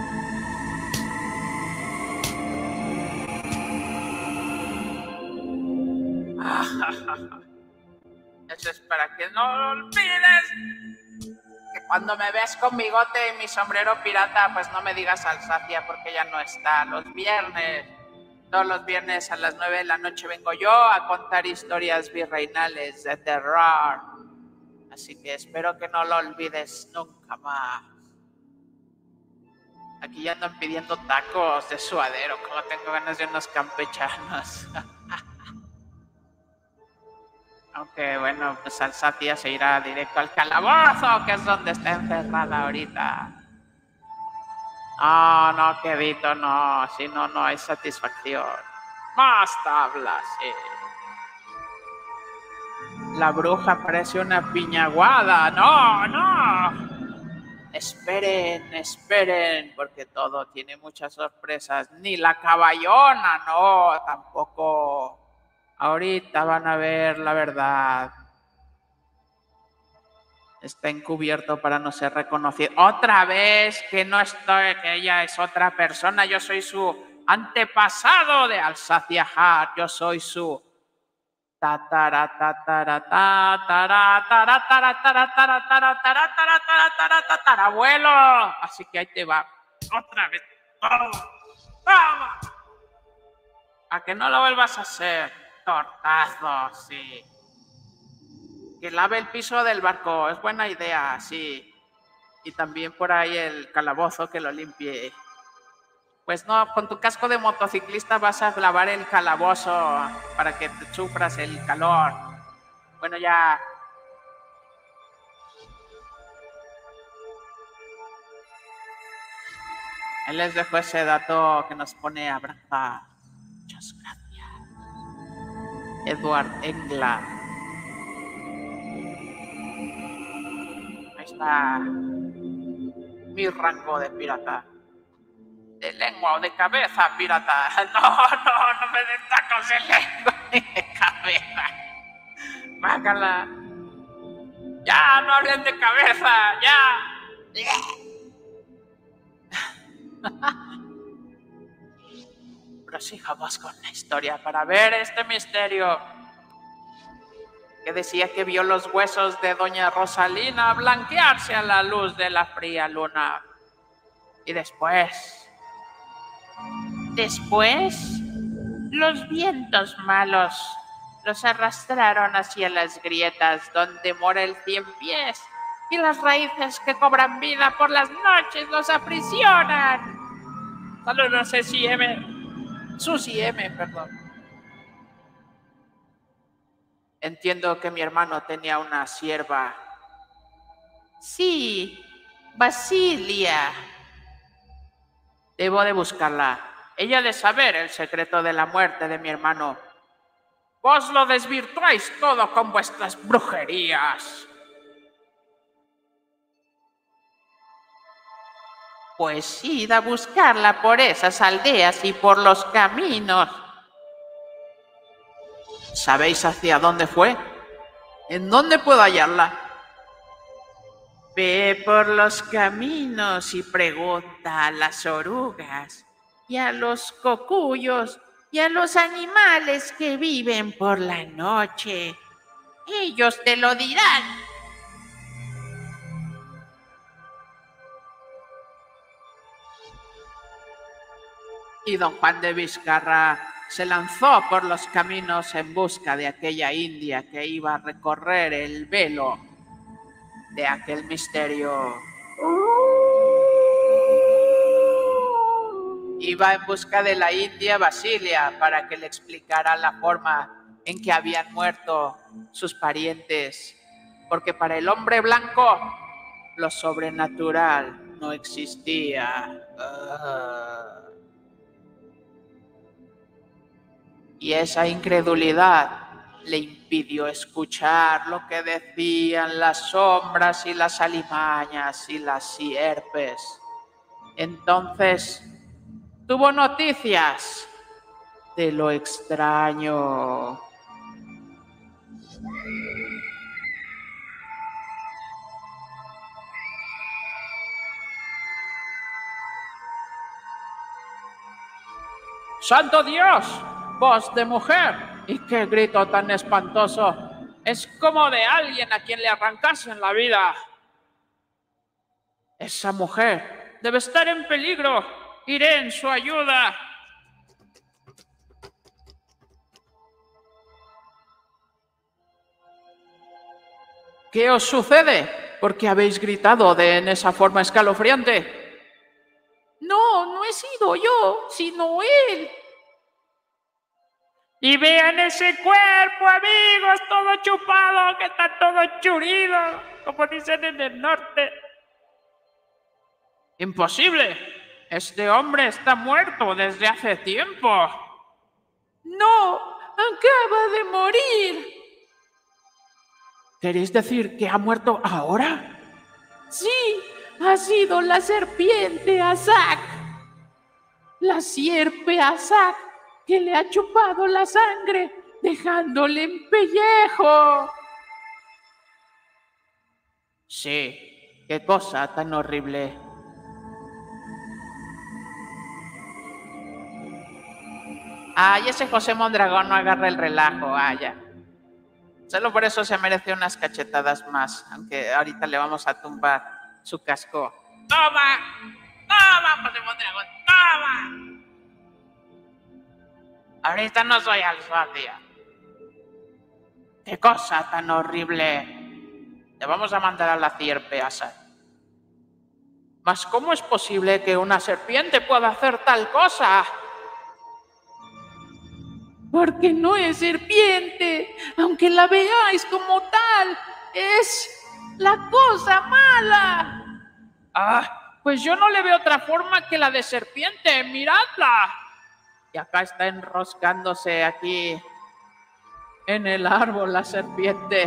Eso es para que no lo olvides. Que cuando me ves con bigote y mi sombrero pirata, pues no me digas Alsacia porque ya no está. Los viernes, todos los viernes a las nueve de la noche vengo yo a contar historias virreinales de terror. Así que espero que no lo olvides nunca más. Aquí ya andan pidiendo tacos de suadero, como tengo ganas de unos campechanos. Aunque bueno, pues Alsacia se irá directo al calabozo, que es donde está encerrada ahorita. No, no, quedito, no, si no, no hay satisfacción. Más tablas, sí. La bruja parece una piñaguada, no, no. Esperen, esperen, porque todo tiene muchas sorpresas. Ni la caballona, no, tampoco. Ahorita van a ver la verdad. Está encubierto para no ser reconocido. Otra vez que no estoy, que ella es otra persona. Yo soy su antepasado de Alsacia Hart. Yo soy su tatara tatara tatara tatara tatara tatara tatara tatara abuelo. Así que ahí te va. Otra vez. ¡Toma! A que no lo vuelvas a hacer. Tortazo, sí. Que lave el piso del barco, es buena idea, sí. Y también por ahí el calabozo que lo limpie. Pues no, con tu casco de motociclista vas a lavar el calabozo para que te sufras el calor. Bueno, ya. Él les dejo ese dato que nos pone a abrazar. Muchas gracias. Edward England. Está mi rango de pirata. De lengua o de cabeza, pirata. No, no, no me den tacos de lengua ni de cabeza. Mácala. Ya, no hablen de cabeza, ya. Prosigamos con la historia para ver este misterio. Que decía que vio los huesos de doña Rosalina blanquearse a la luz de la fría luna. Y después... Después, los vientos malos los arrastraron hacia las grietas donde mora el cien pies y las raíces que cobran vida por las noches los aprisionan. Saludos, Ceci M. Susi M, perdón. Entiendo que mi hermano tenía una sierva. Sí, Basilia. Debo de buscarla. Ella ha de saber el secreto de la muerte de mi hermano. Vos lo desvirtuáis todo con vuestras brujerías. Pues id a buscarla por esas aldeas y por los caminos. ¿Sabéis hacia dónde fue? ¿En dónde puedo hallarla? Ve por los caminos y pregunta a las orugas y a los cocuyos y a los animales que viven por la noche. Ellos te lo dirán. Y don Juan de Vizcarra se lanzó por los caminos en busca de aquella india que iba a recorrer el velo de aquel misterio. Iba en busca de la india Basilia para que le explicara la forma en que habían muerto sus parientes, porque para el hombre blanco lo sobrenatural no existía. Uh. Y esa incredulidad le impidió escuchar lo que decían las sombras y las alimañas y las sierpes. Entonces tuvo noticias de lo extraño. ¡Santo Dios! Voz de mujer. ¿Y qué grito tan espantoso? Es como de alguien a quien le arrancasen la vida. Esa mujer debe estar en peligro. Iré en su ayuda. ¿Qué os sucede? ¿Por qué habéis gritado de en esa forma escalofriante? No, no he sido yo, sino él. Y vean ese cuerpo, amigos, todo chupado, que está todo churido, como dicen en el norte. Imposible. Este hombre está muerto desde hace tiempo. No, acaba de morir. ¿Queréis decir que ha muerto ahora? Sí, ha sido la serpiente Azak. La sierpe Azak que le ha chupado la sangre, dejándole en pellejo. Sí, qué cosa tan horrible. Ay, ese José Mondragón no agarra el relajo, ah, ya. Solo por eso se merece unas cachetadas más, aunque ahorita le vamos a tumbar su casco. ¡Toma! ¡Toma, José Mondragón! ¡Toma! Ahorita no soy Alsacia. ¡Qué cosa tan horrible! Le vamos a mandar a la sierpe a Assad. Mas ¿cómo es posible que una serpiente pueda hacer tal cosa? Porque no es serpiente, aunque la veáis como tal, es la cosa mala. Ah, pues yo no le veo otra forma que la de serpiente, miradla. Y acá está enroscándose aquí en el árbol la serpiente.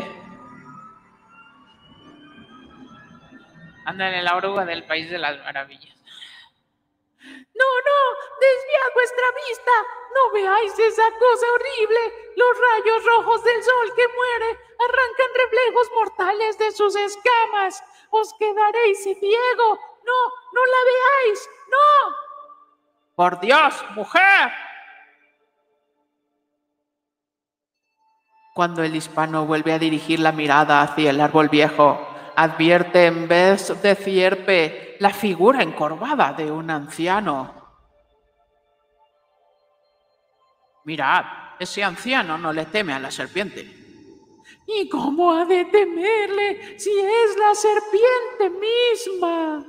Anda en la oruga del país de las maravillas. No, no, desviad vuestra vista. No veáis esa cosa horrible. Los rayos rojos del sol que muere arrancan reflejos mortales de sus escamas. Os quedaréis ciego. No, no la veáis. No. ¡Por Dios, mujer! Cuando el hispano vuelve a dirigir la mirada hacia el árbol viejo, advierte en vez de sierpe la figura encorvada de un anciano. Mirad, ese anciano no le teme a la serpiente. ¿Y cómo ha de temerle si es la serpiente misma?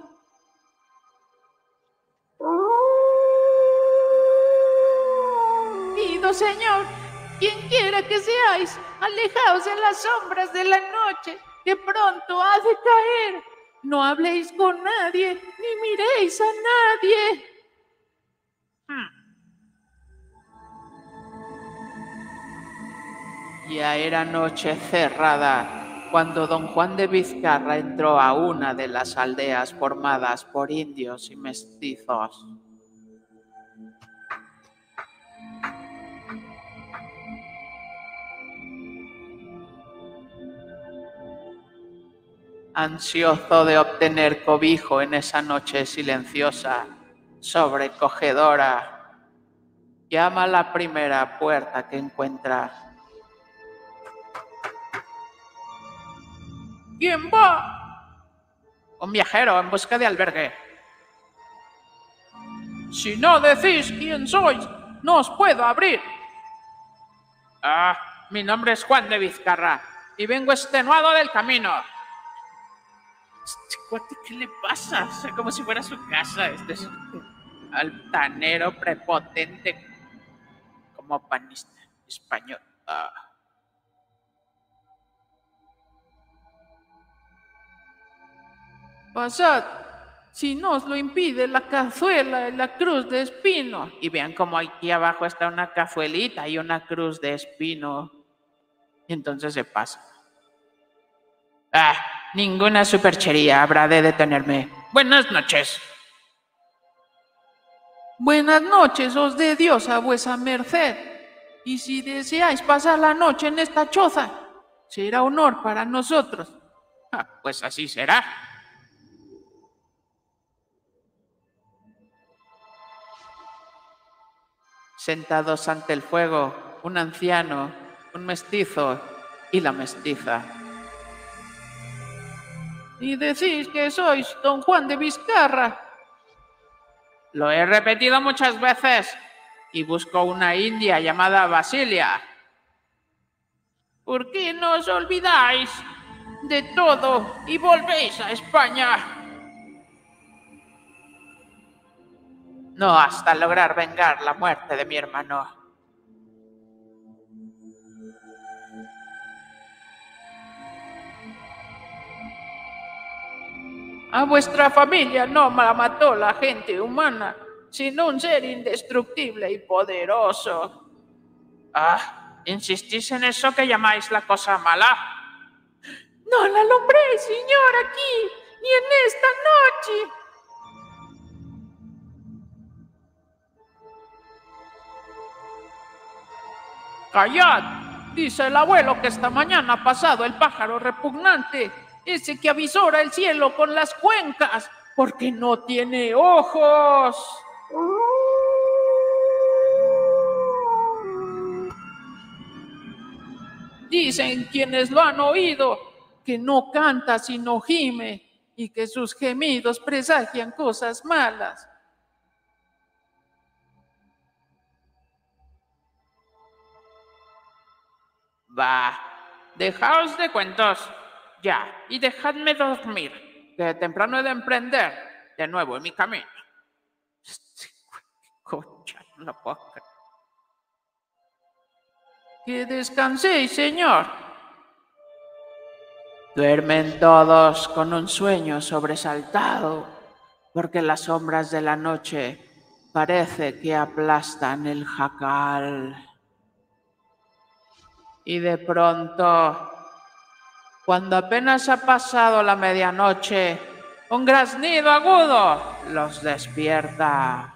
Pido, Señor, quien quiera que seáis, alejaos de las sombras de la noche, que pronto ha de caer. No habléis con nadie, ni miréis a nadie. Hmm. Ya era noche cerrada cuando don Juan de Vizcarra entró a una de las aldeas formadas por indios y mestizos. Ansioso de obtener cobijo en esa noche silenciosa, sobrecogedora, llama a la primera puerta que encuentra. ¿Quién va? Un viajero en busca de albergue. Si no decís quién sois, no os puedo abrir. Ah, mi nombre es Juan de Vizcarra y vengo extenuado del camino. ¿Qué le pasa? O sea, como si fuera su casa. Este es un altanero prepotente como panista español. Ah. Pasad, si no os lo impide la cazuela y la cruz de espino. Y vean como aquí abajo está una cazuelita y una cruz de espino. Y entonces se pasa. Ah, ninguna superchería habrá de detenerme. Buenas noches. Buenas noches os dé Dios a vuesa merced. Y si deseáis pasar la noche en esta choza, será honor para nosotros. Ah, pues así será. Sentados ante el fuego, un anciano, un mestizo y la mestiza. Y decís que sois don Juan de Vizcarra. Lo he repetido muchas veces y busco una india llamada Basilia. ¿Por qué no os olvidáis de todo y volvéis a España? No hasta lograr vengar la muerte de mi hermano. A vuestra familia no la mató la gente humana, sino un ser indestructible y poderoso. Ah, ¿insistís en eso que llamáis la cosa mala? No la nombréis, señor, aquí, ni en esta noche. ¡Callad! Dice el abuelo que esta mañana ha pasado el pájaro repugnante ese que avisora el cielo con las cuencas, porque no tiene ojos. Dicen quienes lo han oído que no canta sino gime y que sus gemidos presagian cosas malas. Va, dejaos de cuentos, ya, y dejadme dormir, que temprano he de emprender de nuevo en mi camino. Concha, no lo puedo creer. Que descanséis, señor. Duermen todos con un sueño sobresaltado, porque las sombras de la noche parece que aplastan el jacal. Y de pronto, cuando apenas ha pasado la medianoche, un graznido agudo los despierta.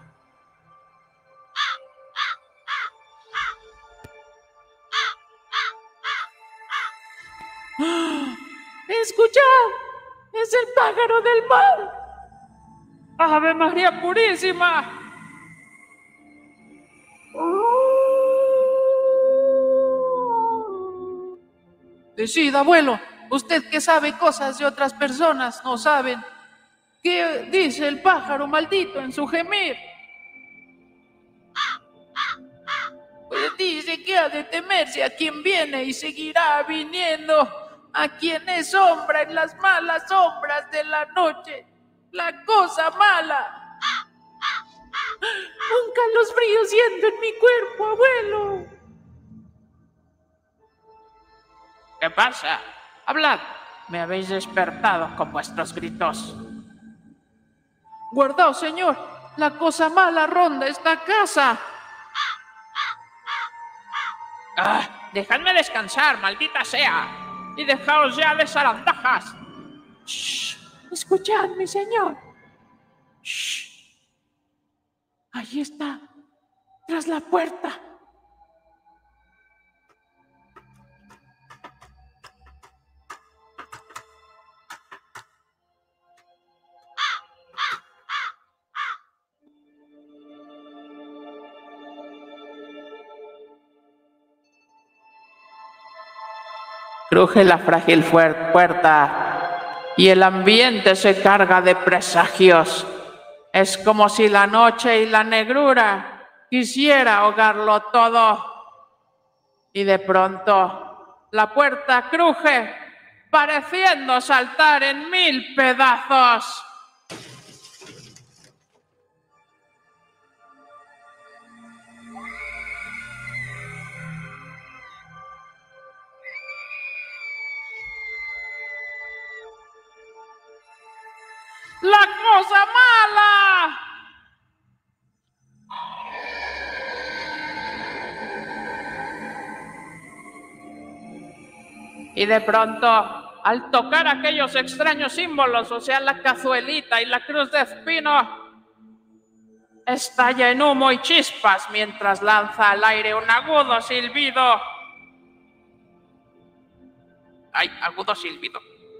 ¡Escuchad! ¡Es el pájaro del mar! ¡Ave María Purísima! Decid, abuelo, usted que sabe cosas de otras personas no saben. ¿Qué dice el pájaro maldito en su gemir? Pues dice que ha de temerse a quien viene y seguirá viniendo, a quien es sombra en las malas sombras de la noche, la cosa mala. Un calosfrío siento en mi cuerpo, abuelo. ¿Qué pasa? Hablad, me habéis despertado con vuestros gritos. Guardaos, señor, la cosa mala ronda esta casa. Ah, dejadme descansar, maldita sea, y dejaos ya de zarandajas. Shh, escuchadme, señor. Shh. Ahí está, tras la puerta. Cruje la frágil puerta y el ambiente se carga de presagios. Es como si la noche y la negrura quisiera ahogarlo todo. Y de pronto la puerta cruje, pareciendo saltar en mil pedazos. ¡La cosa mala! Y de pronto, al tocar aquellos extraños símbolos, o sea, la cazuelita y la cruz de espino, estalla en humo y chispas mientras lanza al aire un agudo silbido. ¡Ay, agudo silbido!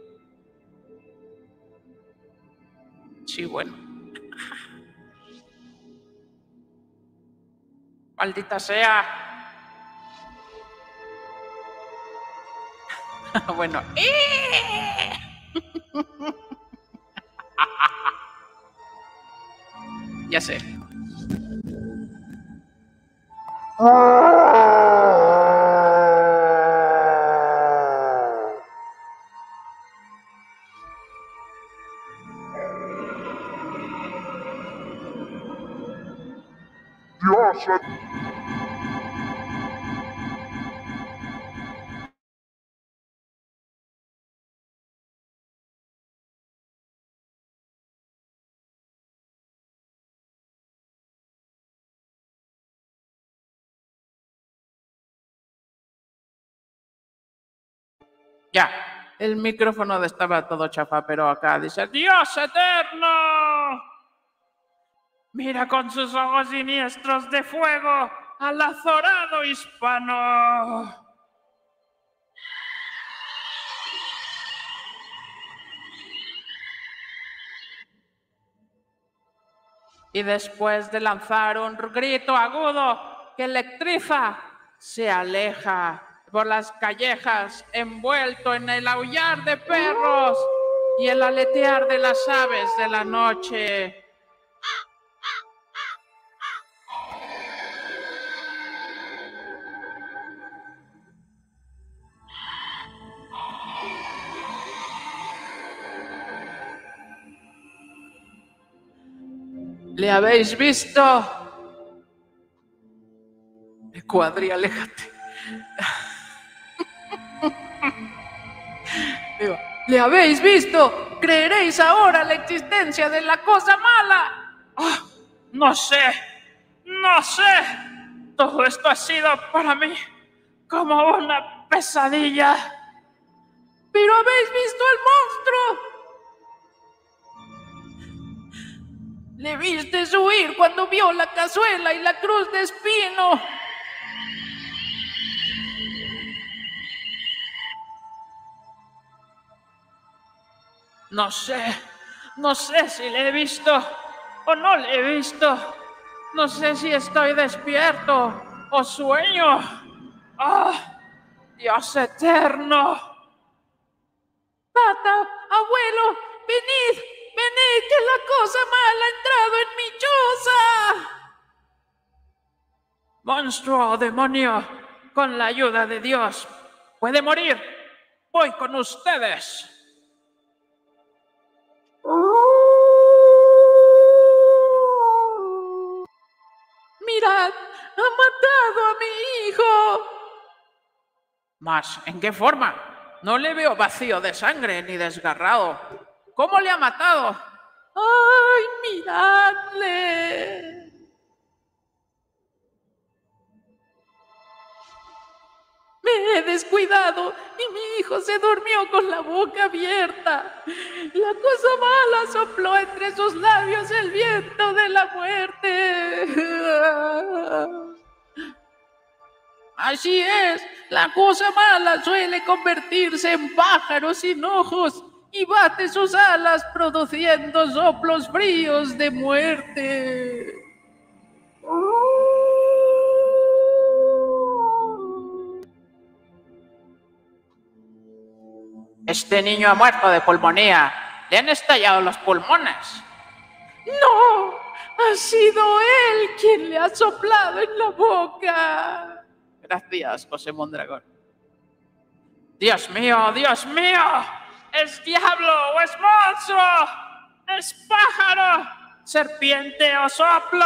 Sí, bueno. Maldita sea. Bueno. Ya sé. Dios. Ya, el micrófono estaba todo chafa, pero acá dice ¡Dios eterno! Mira con sus ojos siniestros de fuego al azorado hispano. y después de lanzar un grito agudo que electriza, se aleja por las callejas envuelto en el aullar de perros y el aletear de las aves de la noche. ¿Le habéis visto? Cuadri, aléjate. Digo, ¿le habéis visto? ¿Creeréis ahora la existencia de la cosa mala? Oh, no sé, no sé. Todo esto ha sido para mí como una pesadilla. ¿Pero habéis visto al monstruo? Le viste huir cuando vio la cazuela y la cruz de espino. No sé, no sé si le he visto o no le he visto. No sé si estoy despierto o sueño. ¡Ah! ¡Dios eterno! Tata, abuelo, venid, venid, que la cosa mala ha entrado en mi choza. Monstruo, demonio, con la ayuda de Dios, puede morir. Voy con ustedes. Mirad, ha matado a mi hijo. ¿Mas en qué forma? No le veo vacío de sangre ni desgarrado. ¿Cómo le ha matado? ¡Ay, miradle! Me he descuidado y mi hijo se durmió con la boca abierta. La cosa mala sopló entre sus labios el viento de la muerte. Así es, la cosa mala suele convertirse en pájaro sin ojos y bate sus alas produciendo soplos fríos de muerte. Este niño ha muerto de pulmonía. Le han estallado los pulmones. No, ha sido él quien le ha soplado en la boca. Gracias, José Mondragón. Dios mío, Dios mío. ¿Es diablo o es monstruo? ¿Es pájaro? ¿Serpiente o soplo?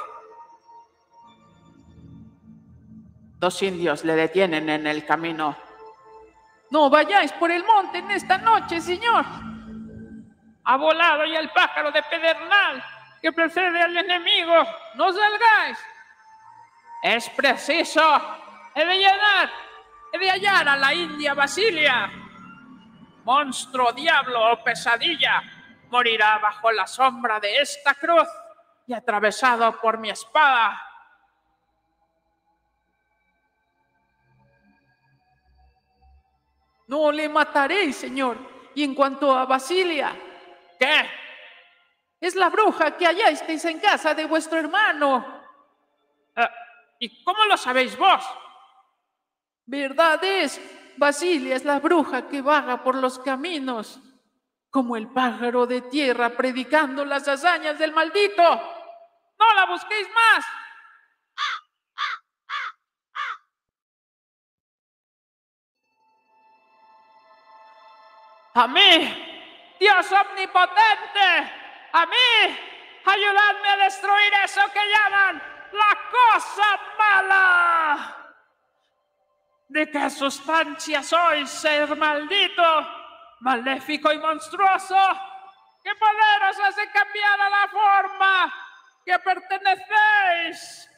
Dos indios le detienen en el camino. No vayáis por el monte en esta noche, señor. Ha volado ya el pájaro de pedernal que precede al enemigo. ¡No salgáis! Es preciso. He de llegar. He de hallar a la india Basilia. Monstruo, diablo o pesadilla morirá bajo la sombra de esta cruz y atravesado por mi espada. No le mataréis, señor. Y en cuanto a Basilia, ¿qué? Es la bruja que hallasteis en casa de vuestro hermano. Uh, ¿Y cómo lo sabéis vos? Verdad es, Basilia es la bruja que vaga por los caminos, como el pájaro de tierra predicando las hazañas del maldito. ¡No la busquéis más! A mí, Dios omnipotente, a mí, ayudadme a destruir eso que llaman la cosa mala. ¿De qué sustancia sois, ser maldito, maléfico y monstruoso? ¿Qué poder os hace cambiar a la forma que pertenecéis?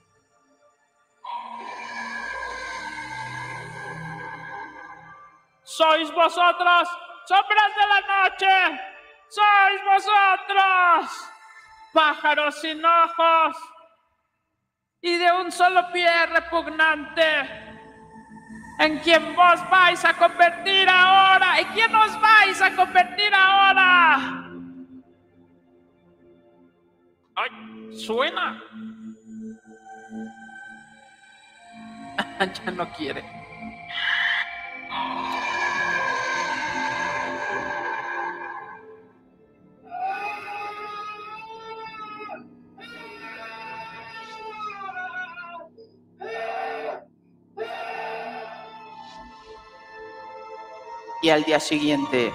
¿Sois vosotros, sombras de la noche? ¡Sois vosotros, pájaros sin ojos y de un solo pie repugnante! ¿En quién vos vais a convertir ahora? ¿En quién os vais a convertir ahora? ¡Ay! ¡Suena! Ya no quiere. Y al día siguiente...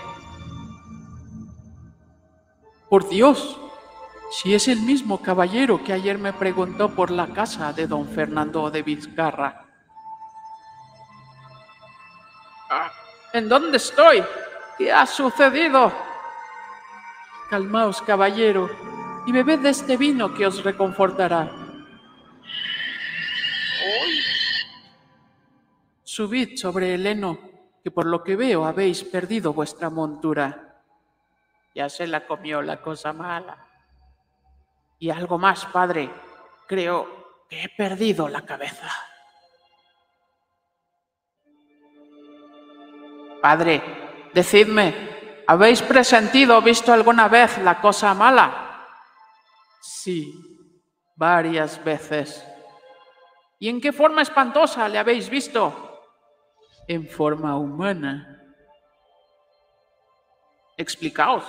Por Dios, si es el mismo caballero que ayer me preguntó por la casa de don Fernando de Vizcarra. Ah, ¿en dónde estoy? ¿Qué ha sucedido? Calmaos, caballero, y bebed de este vino que os reconfortará. Uy. Subid sobre el heno, que por lo que veo habéis perdido vuestra montura. Ya se la comió la cosa mala. Y algo más, padre. Creo que he perdido la cabeza. Padre, decidme, ¿habéis presentido o visto alguna vez la cosa mala? Sí, varias veces. ¿Y en qué forma espantosa le habéis visto? En forma humana. Explicaos.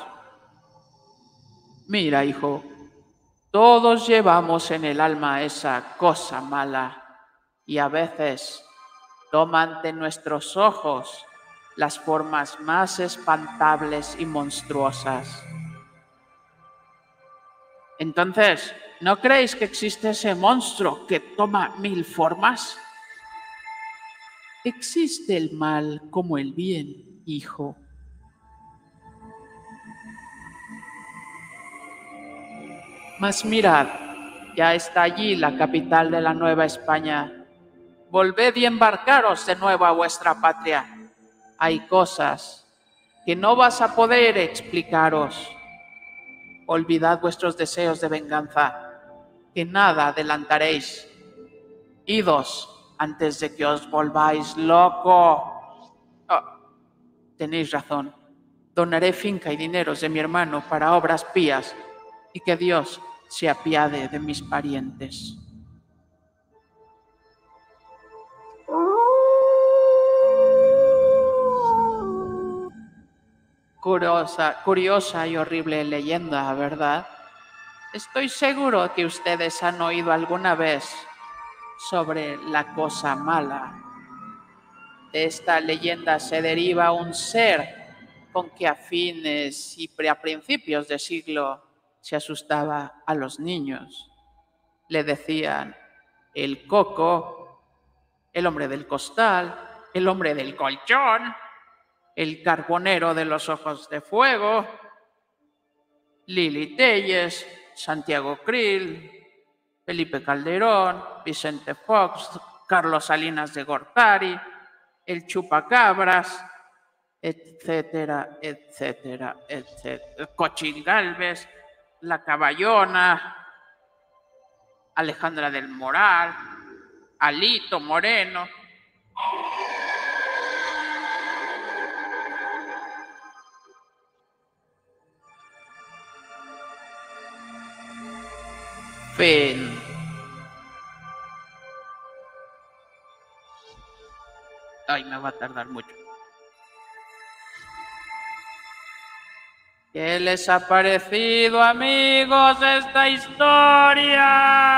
Mira, hijo, todos llevamos en el alma esa cosa mala y a veces toma ante nuestros ojos las formas más espantables y monstruosas. Entonces, ¿no creéis que existe ese monstruo que toma mil formas? Existe el mal como el bien, hijo. Mas mirad, ya está allí la capital de la Nueva España. Volved y embarcaros de nuevo a vuestra patria. Hay cosas que no vas a poder explicaros. Olvidad vuestros deseos de venganza, que nada adelantaréis. Idos antes de que os volváis loco. Oh, tenéis razón. Donaré finca y dineros de mi hermano para obras pías y que Dios se apiade de mis parientes. Curiosa, curiosa y horrible leyenda, ¿verdad? Estoy seguro que ustedes han oído alguna vez sobre la cosa mala. De esta leyenda se deriva un ser con que a fines y a principios de siglo se asustaba a los niños. Le decían el coco, el hombre del costal, el hombre del colchón, el carbonero de los ojos de fuego, Lili Telles, Santiago Krill, Felipe Calderón, Vicente Fox, Carlos Salinas de Gortari, el chupacabras, etcétera, etcétera, etcétera. Cochín Gálvez, la Caballona, Alejandra del Moral, Alito Moreno. Fin. Ay, me va a tardar mucho. ¿Qué les ha parecido, amigos, esta historia?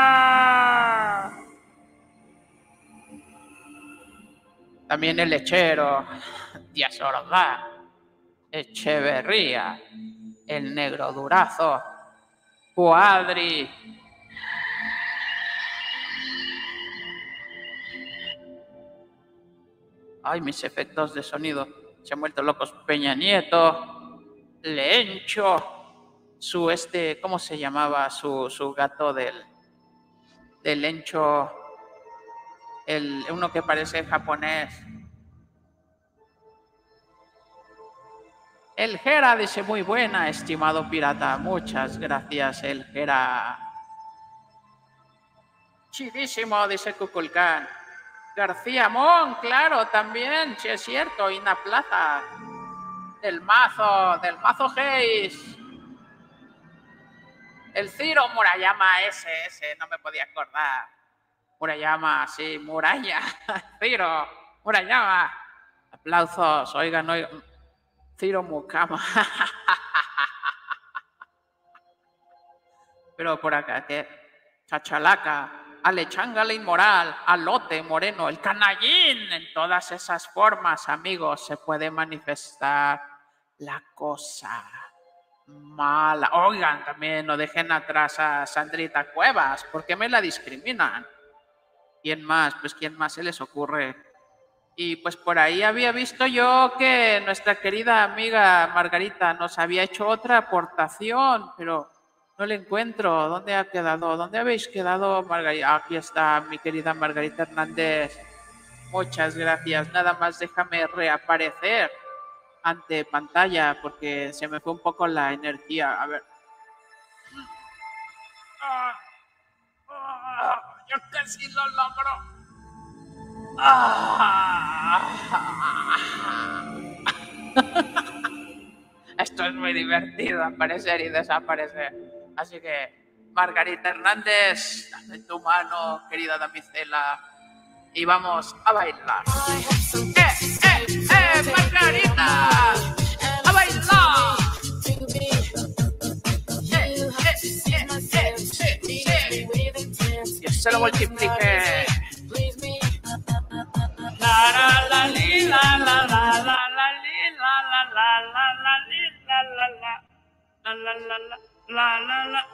También el lechero, Díaz Ordaz, Echeverría, el negro Durazo, Cuadri. Ay, mis efectos de sonido. Se han vuelto locos. Peña Nieto, Lencho, su este, ¿cómo se llamaba? Su, su gato del, del Lencho, el, uno que parece japonés. El Jera dice muy buena, estimado pirata. Muchas gracias, el Jera. Chidísimo, dice Cuculcán. García Mon, claro, también, sí es cierto, Ina Plaza, del mazo, del mazo Geis, El Ciro Murayama, ese, ese, no me podía acordar. Murayama, sí, Muraya. Ciro Murayama. Aplausos, oigan, oigan. Ciro Mukama. Pero por acá, ¿qué? Chachalaca, Alechanga la inmoral, Alote Moreno, el canallín. En todas esas formas, amigos, se puede manifestar la cosa mala. Oigan, también no dejen atrás a Sandrita Cuevas. ¿Por qué me la discriminan? ¿Quién más? Pues ¿quién más se les ocurre? Y pues por ahí había visto yo que nuestra querida amiga Margarita nos había hecho otra aportación, pero no la encuentro. ¿Dónde ha quedado? ¿Dónde habéis quedado, Margarita? Aquí está mi querida Margarita Hernández. Muchas gracias. Nada más déjame reaparecer ante pantalla porque se me fue un poco la energía. A ver. Ah, ah, yo casi lo logro. Ah. Esto es muy divertido, aparecer y desaparecer. Así que, Margarita Hernández, dame tu mano, querida damisela, y vamos a bailar. ¡Eh, eh, eh, Margarita! ¡A bailar! ¡Eh, eh, eh, eh, eh, eh! Dios se lo multiplique. La la la li, la la la la la li, la la la la la li, la la la la la la la la la.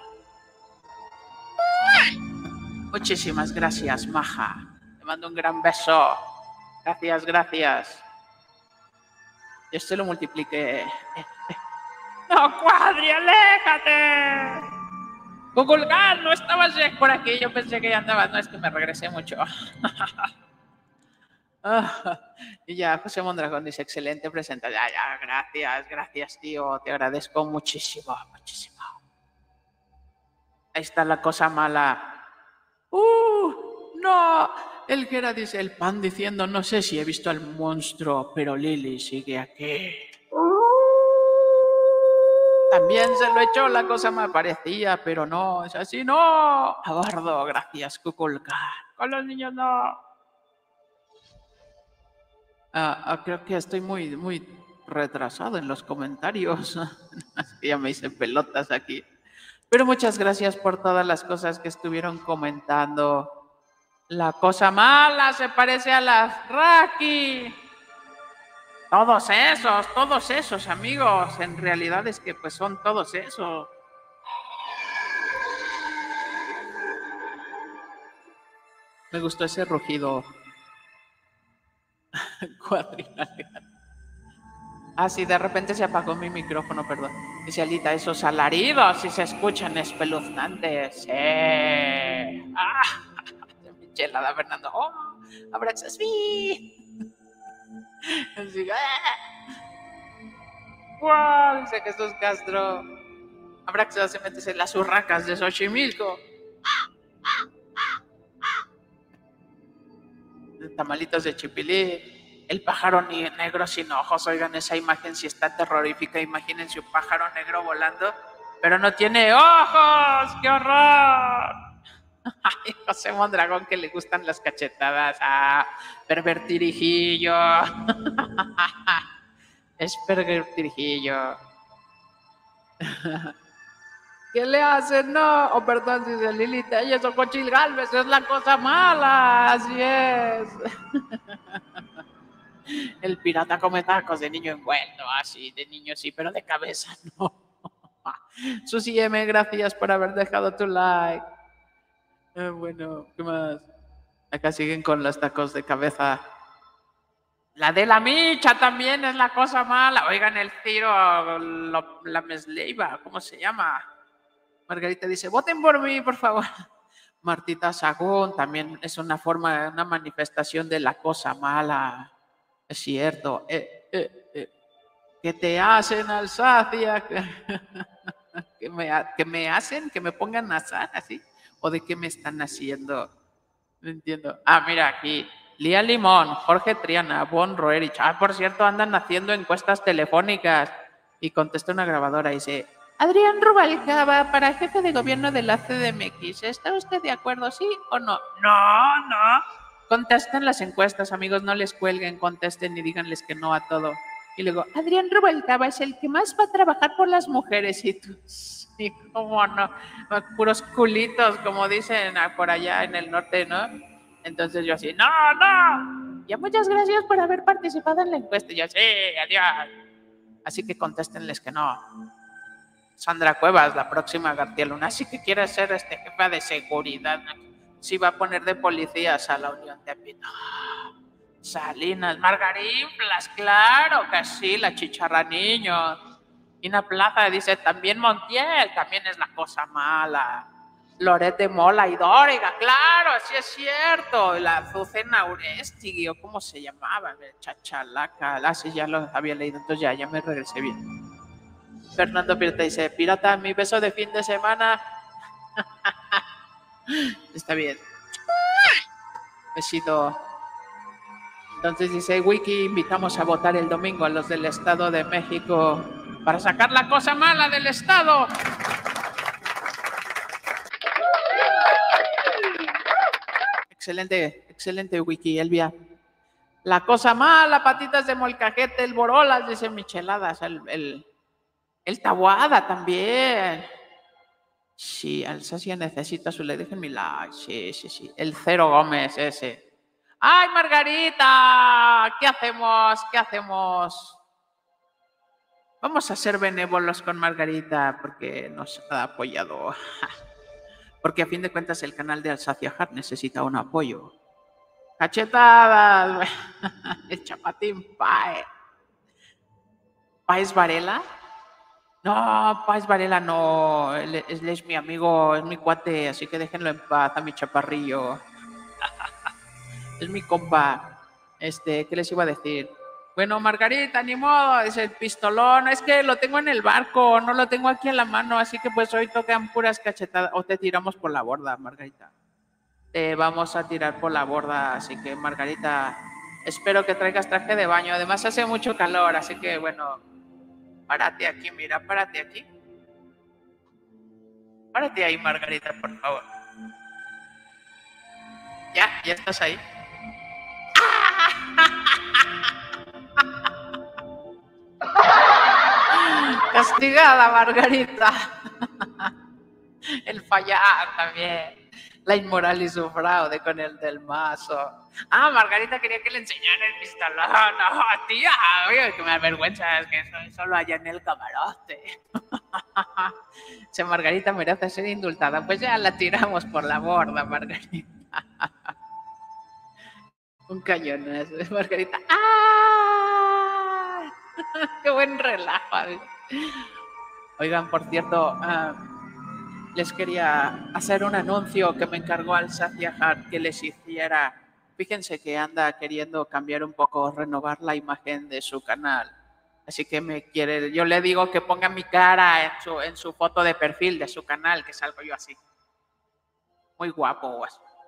Muchísimas gracias, maja. Te mando un gran beso. Gracias, gracias. Dios se lo multiplique. ¡No, Cuadri, aléjate! Google, no estabas ya por aquí. Yo pensé que ya andabas. No, es que me regresé mucho. Ah, y ya José Mondragón dice, excelente presentación. Ya, ya, gracias, gracias, tío. Te agradezco muchísimo, muchísimo. Ahí está la cosa mala. ¡Uh! ¡No! El Gera dice, el pan diciendo, no sé si he visto al monstruo, pero Lili sigue aquí. También se lo echó, la cosa me parecía, pero no, es así, no. A bordo, gracias, Kukulkan. Con los niños no. Ah, ah, creo que estoy muy, muy retrasado en los comentarios. Es que ya me hice pelotas aquí. Pero muchas gracias por todas las cosas que estuvieron comentando. La cosa mala se parece a las Raki. Todos esos, todos esos, amigos. En realidad es que pues son todos esos. Me gustó ese rugido. Cuadrilátero. Ah, sí, de repente se apagó mi micrófono, perdón. Dice Alita, esos alaridos si se escuchan espeluznantes. Sí. Ah, michelada, Fernando. Oh, Abraxas vi. Así, ah. Wow, dice Jesús Castro. Abraxas se mete en las urracas de Xochimilco. Tamalitos de chipilí, el pájaro negro sin ojos. Oigan esa imagen, si está terrorífica. Imagínense un pájaro negro volando, pero no tiene ojos. ¡Qué horror! Ay, José Mondragón, que le gustan las cachetadas. Ah, pervertirijillo. Es pervertirijillo. ¿Qué le hacen? No, o oh, perdón, dice Lilita, ella es Xochitl Gálvez, es la cosa mala, así es. El pirata come tacos de niño envuelto, así, de niño sí, pero de cabeza no. Susi M, gracias por haber dejado tu like. Eh, bueno, ¿qué más? Acá siguen con los tacos de cabeza. La de la micha también es la cosa mala. Oigan, el Ciro, lo, la mesleiva, ¿cómo se llama? Margarita dice, voten por mí, por favor. Martita Sagún también es una forma, una manifestación de la cosa mala. Es cierto. Eh, eh, eh. ¿Qué te hacen, Alsacia? ¿Qué me, ¿Qué me hacen? ¿Que me pongan a asar así? ¿O de qué me están haciendo? No entiendo. Ah, mira aquí. Lía Limón, Jorge Triana, Bon Roerich. Ah, por cierto, andan haciendo encuestas telefónicas. Y contesta una grabadora y dice... Adrián Rubalcaba para jefe de gobierno de la C D M X. ¿Está usted de acuerdo, sí o no? No, no. Contesten las encuestas, amigos, no les cuelguen, contesten y díganles que no a todo. Y luego, Adrián Rubalcaba es el que más va a trabajar por las mujeres. Y tú, sí, cómo no, puros culitos, como dicen por allá en el norte, ¿no? Entonces yo así, no, no. Ya muchas gracias por haber participado en la encuesta. Y yo, sí, adiós. Así que contéstenles que no. Sandra Cuevas, la próxima García Luna, sí que quiere ser este jefa de seguridad. Sí va a poner de policías a la Unión de Pito. Salinas, Margarinflas, claro que sí, la Chicharra Niños. Ina Plaza dice, también Montiel, también es la cosa mala. Loret de Mola y Dóriga, claro, sí es cierto. La Azucena Urestigui, o cómo se llamaba, Chachalaca, ah, sí, ya lo había leído, entonces ya, ya me regresé bien. Fernando Pirata dice, pirata, mi beso de fin de semana. Está bien. Besito. Entonces dice, Wiki, invitamos a votar el domingo a los del Estado de México para sacar la cosa mala del Estado. Excelente, excelente, Wiki, Elvia. La cosa mala, patitas de molcajete, el borolas, dice micheladas, el, el, el tabuada también. Sí, Alsacia necesita su le dejen mi like. Sí, sí, sí. El Cero Gómez, ese. ¡Ay, Margarita! ¿Qué hacemos? ¿Qué hacemos? Vamos a ser benévolos con Margarita porque nos ha apoyado. Porque a fin de cuentas el canal de Alsacia Hard necesita un apoyo. ¡Cachetadas! El Chapatín Pae. ¿Paes Varela? No, Paes Varela no. Él, él es mi amigo, es mi cuate, así que déjenlo en paz a mi chaparrillo. Es mi compa. Este, ¿qué les iba a decir? Bueno, Margarita, ni modo, es el pistolón. Es que lo tengo en el barco, no lo tengo aquí en la mano, así que pues hoy tocan puras cachetadas. O te tiramos por la borda, Margarita. Te vamos a tirar por la borda, así que Margarita, espero que traigas traje de baño. Además hace mucho calor, así que bueno, párate aquí, mira, párate aquí. Párate ahí, Margarita, por favor. Ya, ya estás ahí. Castigada, Margarita. El fallar también. La inmoral y su fraude con el del mazo. Ah, Margarita quería que le enseñara el pistolón. No, tía, oye, que me avergüenza, es que soy solo allá en el camarote. Si Margarita merece ser indultada, pues ya la tiramos por la borda, Margarita. Un cañonazo de Margarita. ¡Ah! ¡Qué buen relajo! Oigan, por cierto, uh, les quería hacer un anuncio que me encargó Alsacia Hard que les hiciera. Fíjense que anda queriendo cambiar un poco, renovar la imagen de su canal. Así que me quiere, yo le digo que ponga mi cara en su, en su foto de perfil de su canal, que salgo yo así. Muy guapo.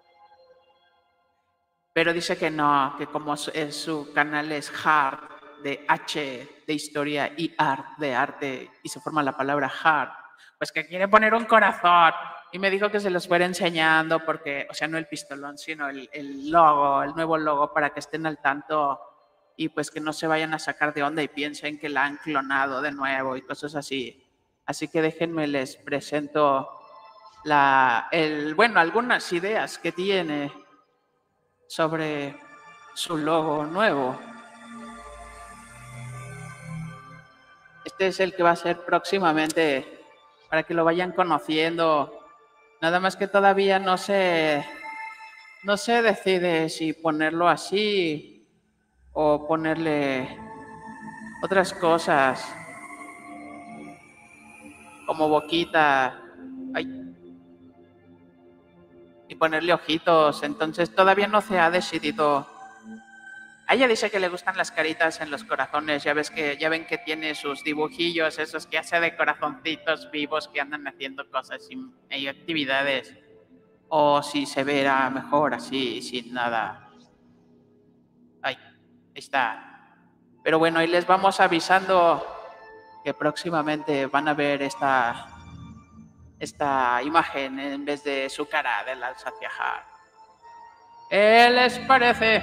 Pero dice que no, que como su, su canal es Hard, de H de historia y Art de arte, y se forma la palabra Hard, pues que quiere poner un corazón. Y me dijo que se los fuera enseñando porque, o sea, no el pistolón, sino el, el logo, el nuevo logo, para que estén al tanto y pues que no se vayan a sacar de onda y piensen que la han clonado de nuevo y cosas así. Así que déjenme les presento la, el, bueno, algunas ideas que tiene sobre su logo nuevo. Este es el que va a ser próximamente para que lo vayan conociendo. Nada más que todavía no se, no se decide si ponerlo así o ponerle otras cosas como boquita. Ay. Y ponerle ojitos. Entonces todavía no se ha decidido. A ella dice que le gustan las caritas en los corazones. Ya ves que, ya ven que tiene sus dibujillos, esos que hace de corazoncitos vivos que andan haciendo cosas y, y actividades. O si se verá mejor así, sin nada. Ay, ahí está. Pero bueno, ahí les vamos avisando que próximamente van a ver esta, esta imagen en vez de su cara del Alsacia Hard. ¿Qué les parece?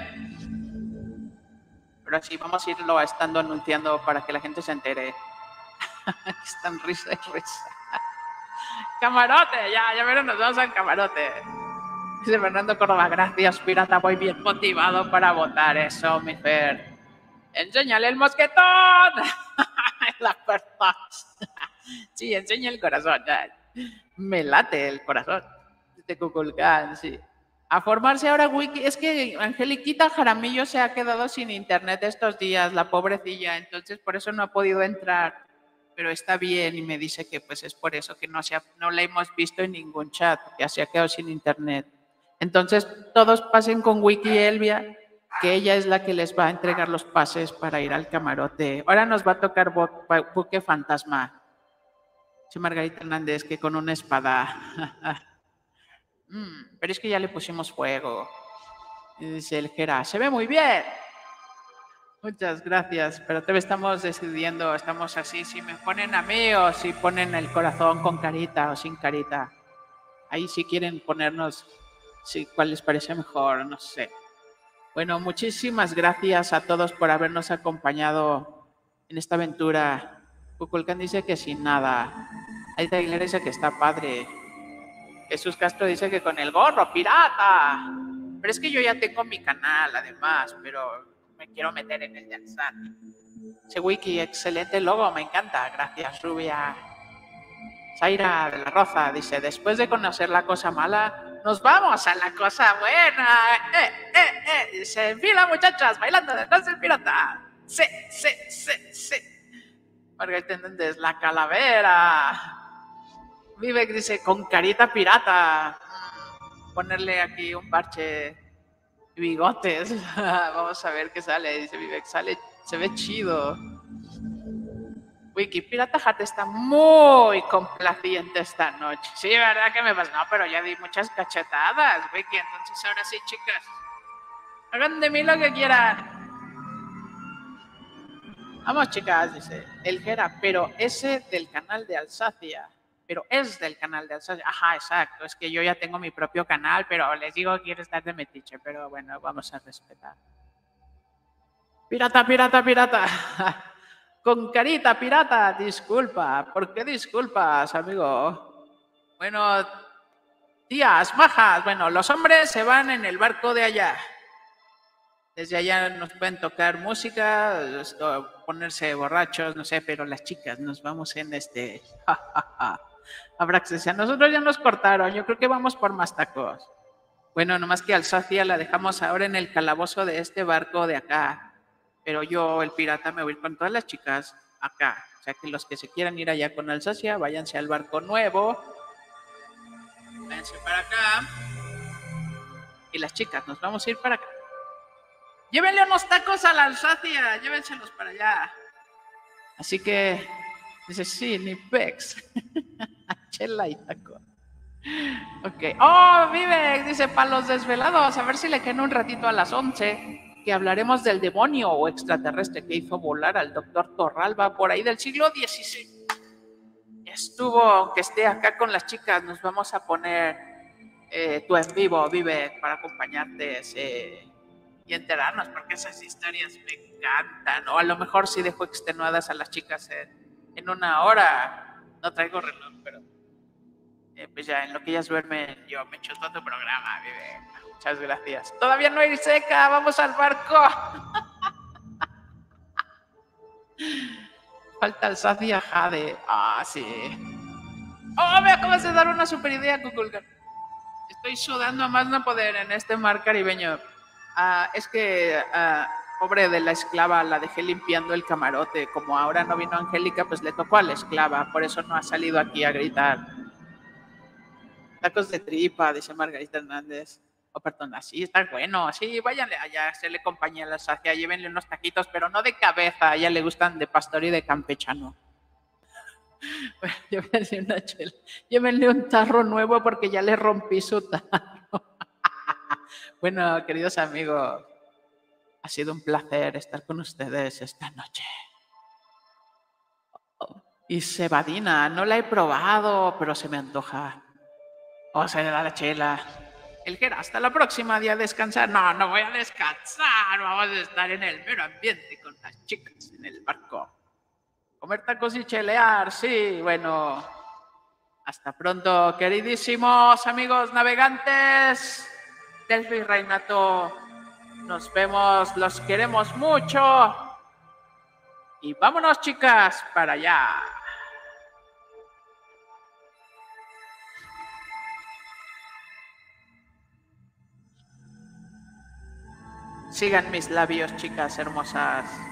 Pero así vamos a irlo estando anunciando para que la gente se entere. Están risa y risa. Camarote, ya, ya verán, nos vamos al camarote. Dice Fernando Córdoba, gracias, pirata, voy bien motivado para votar. Eso, mi Fer. Enséñale el mosquetón. La verdad. Sí, enseña el corazón. Me late el corazón. De Cuculcán, sí. A formarse ahora wiki. Es que Angeliquita Jaramillo se ha quedado sin internet estos días, la pobrecilla. Entonces por eso no ha podido entrar. Pero está bien y me dice que pues es por eso que no, se ha, no la hemos visto en ningún chat, que se ha quedado sin internet. Entonces todos pasen con Wiki Elvia, que ella es la que les va a entregar los pases para ir al camarote. Ahora nos va a tocar Buque Fantasma. Sí, Margarita Hernández, que con una espada. mm, pero es que ya le pusimos fuego. Y dice el Jera, se ve muy bien. Muchas gracias, pero todavía estamos decidiendo, estamos así, si me ponen a mí o si ponen el corazón con carita o sin carita. Ahí si quieren ponernos, sí, cuál les parece mejor, no sé. Bueno, muchísimas gracias a todos por habernos acompañado en esta aventura. Cuculcán dice que sin nada. Aida Aguilera dice que está padre. Jesús Castro dice que con el gorro, pirata. Pero es que yo ya tengo mi canal, además, pero me quiero meter en el de Alsacia. Ese wiki, excelente logo, me encanta. Gracias, Rubia. Zaira de la Roza dice, después de conocer la cosa mala, nos vamos a la cosa buena. Eh, eh, eh. Dice, en fila, muchachas, bailando detrás del pirata. Sí, sí, sí, sí. Margarita Hernández, la calavera. Vivek dice, con carita pirata. Ponerle aquí un parche y bigotes. Vamos a ver qué sale. Dice Vivek, sale, se ve chido. Wiki, Pirata Hat está muy complaciente esta noche. Sí, ¿verdad que me pasa? No, pero ya di muchas cachetadas, Wiki. Entonces ahora sí, chicas, hagan de mí lo que quieran. Vamos, chicas, dice el Jera, pero ese del canal de Alsacia. Pero es del canal de Alsacia. Ajá, exacto. Es que yo ya tengo mi propio canal, pero les digo que quiero estar de metiche. Pero bueno, vamos a respetar. Pirata, pirata, pirata. Con carita, pirata. Disculpa. ¿Por qué disculpas, amigo? Bueno, tías, majas. Bueno, los hombres se van en el barco de allá. Desde allá nos pueden tocar música, ponerse borrachos, no sé, pero las chicas nos vamos en este... Abrax decía, nosotros ya nos cortaron, yo creo que vamos por más tacos. Bueno, nomás que Alsacia la dejamos ahora en el calabozo de este barco de acá. Pero yo, el pirata, me voy con todas las chicas acá. O sea que los que se quieran ir allá con Alsacia, váyanse al barco nuevo. Váyanse para acá. Y las chicas, nos vamos a ir para acá. Llévenle unos tacos a la Alsacia, llévenselos para allá. Así que, dice, sí, ni pex. Chela y taco. Ok. Oh, Vivek, dice, para los desvelados, a ver si le queda un ratito a las once, que hablaremos del demonio o extraterrestre que hizo volar al doctor Torralba por ahí del siglo dieciséis. Estuvo, aunque esté acá con las chicas, nos vamos a poner eh, tú en vivo, Vivek, para acompañarte ese... y enterarnos, porque esas historias me encantan. O a lo mejor sí dejo extenuadas a las chicas en, en una hora. No traigo reloj, pero eh, pues ya en lo que ellas duermen, yo me echo todo tu programa, Vive. Muchas gracias. Todavía no hay seca, vamos al barco. Falta Alsacia Jade. Ah, sí. Oh, me acabas de dar una super idea, Kukulkan. Estoy sudando a más no poder en este mar caribeño. Uh, es que, uh, pobre de la esclava, la dejé limpiando el camarote. Como ahora no vino Angélica, pues le tocó a la esclava. Por eso no ha salido aquí a gritar. Tacos de tripa, dice Margarita Hernández. Oh, perdón, así está bueno. Sí, váyanle allá, hacerle compañía a la Alsacia. Llévenle unos taquitos, pero no de cabeza. A ella le gustan de pastor y de campechano. Bueno, llévenle una chela. Llévenle un tarro nuevo porque ya le rompí su tarro. Bueno, queridos amigos, ha sido un placer estar con ustedes esta noche. Oh. Y cebadina, no la he probado, pero se me antoja. O sea, la chela. El Jera, hasta la próxima, día a descansar. No, no voy a descansar. Vamos a estar en el mero ambiente con las chicas en el barco. Comer tacos y chelear, sí, bueno. Hasta pronto, queridísimos amigos navegantes. Delphi y Reinato, nos vemos, los queremos mucho. Y vámonos, chicas, para allá. Sigan mis labios, chicas hermosas.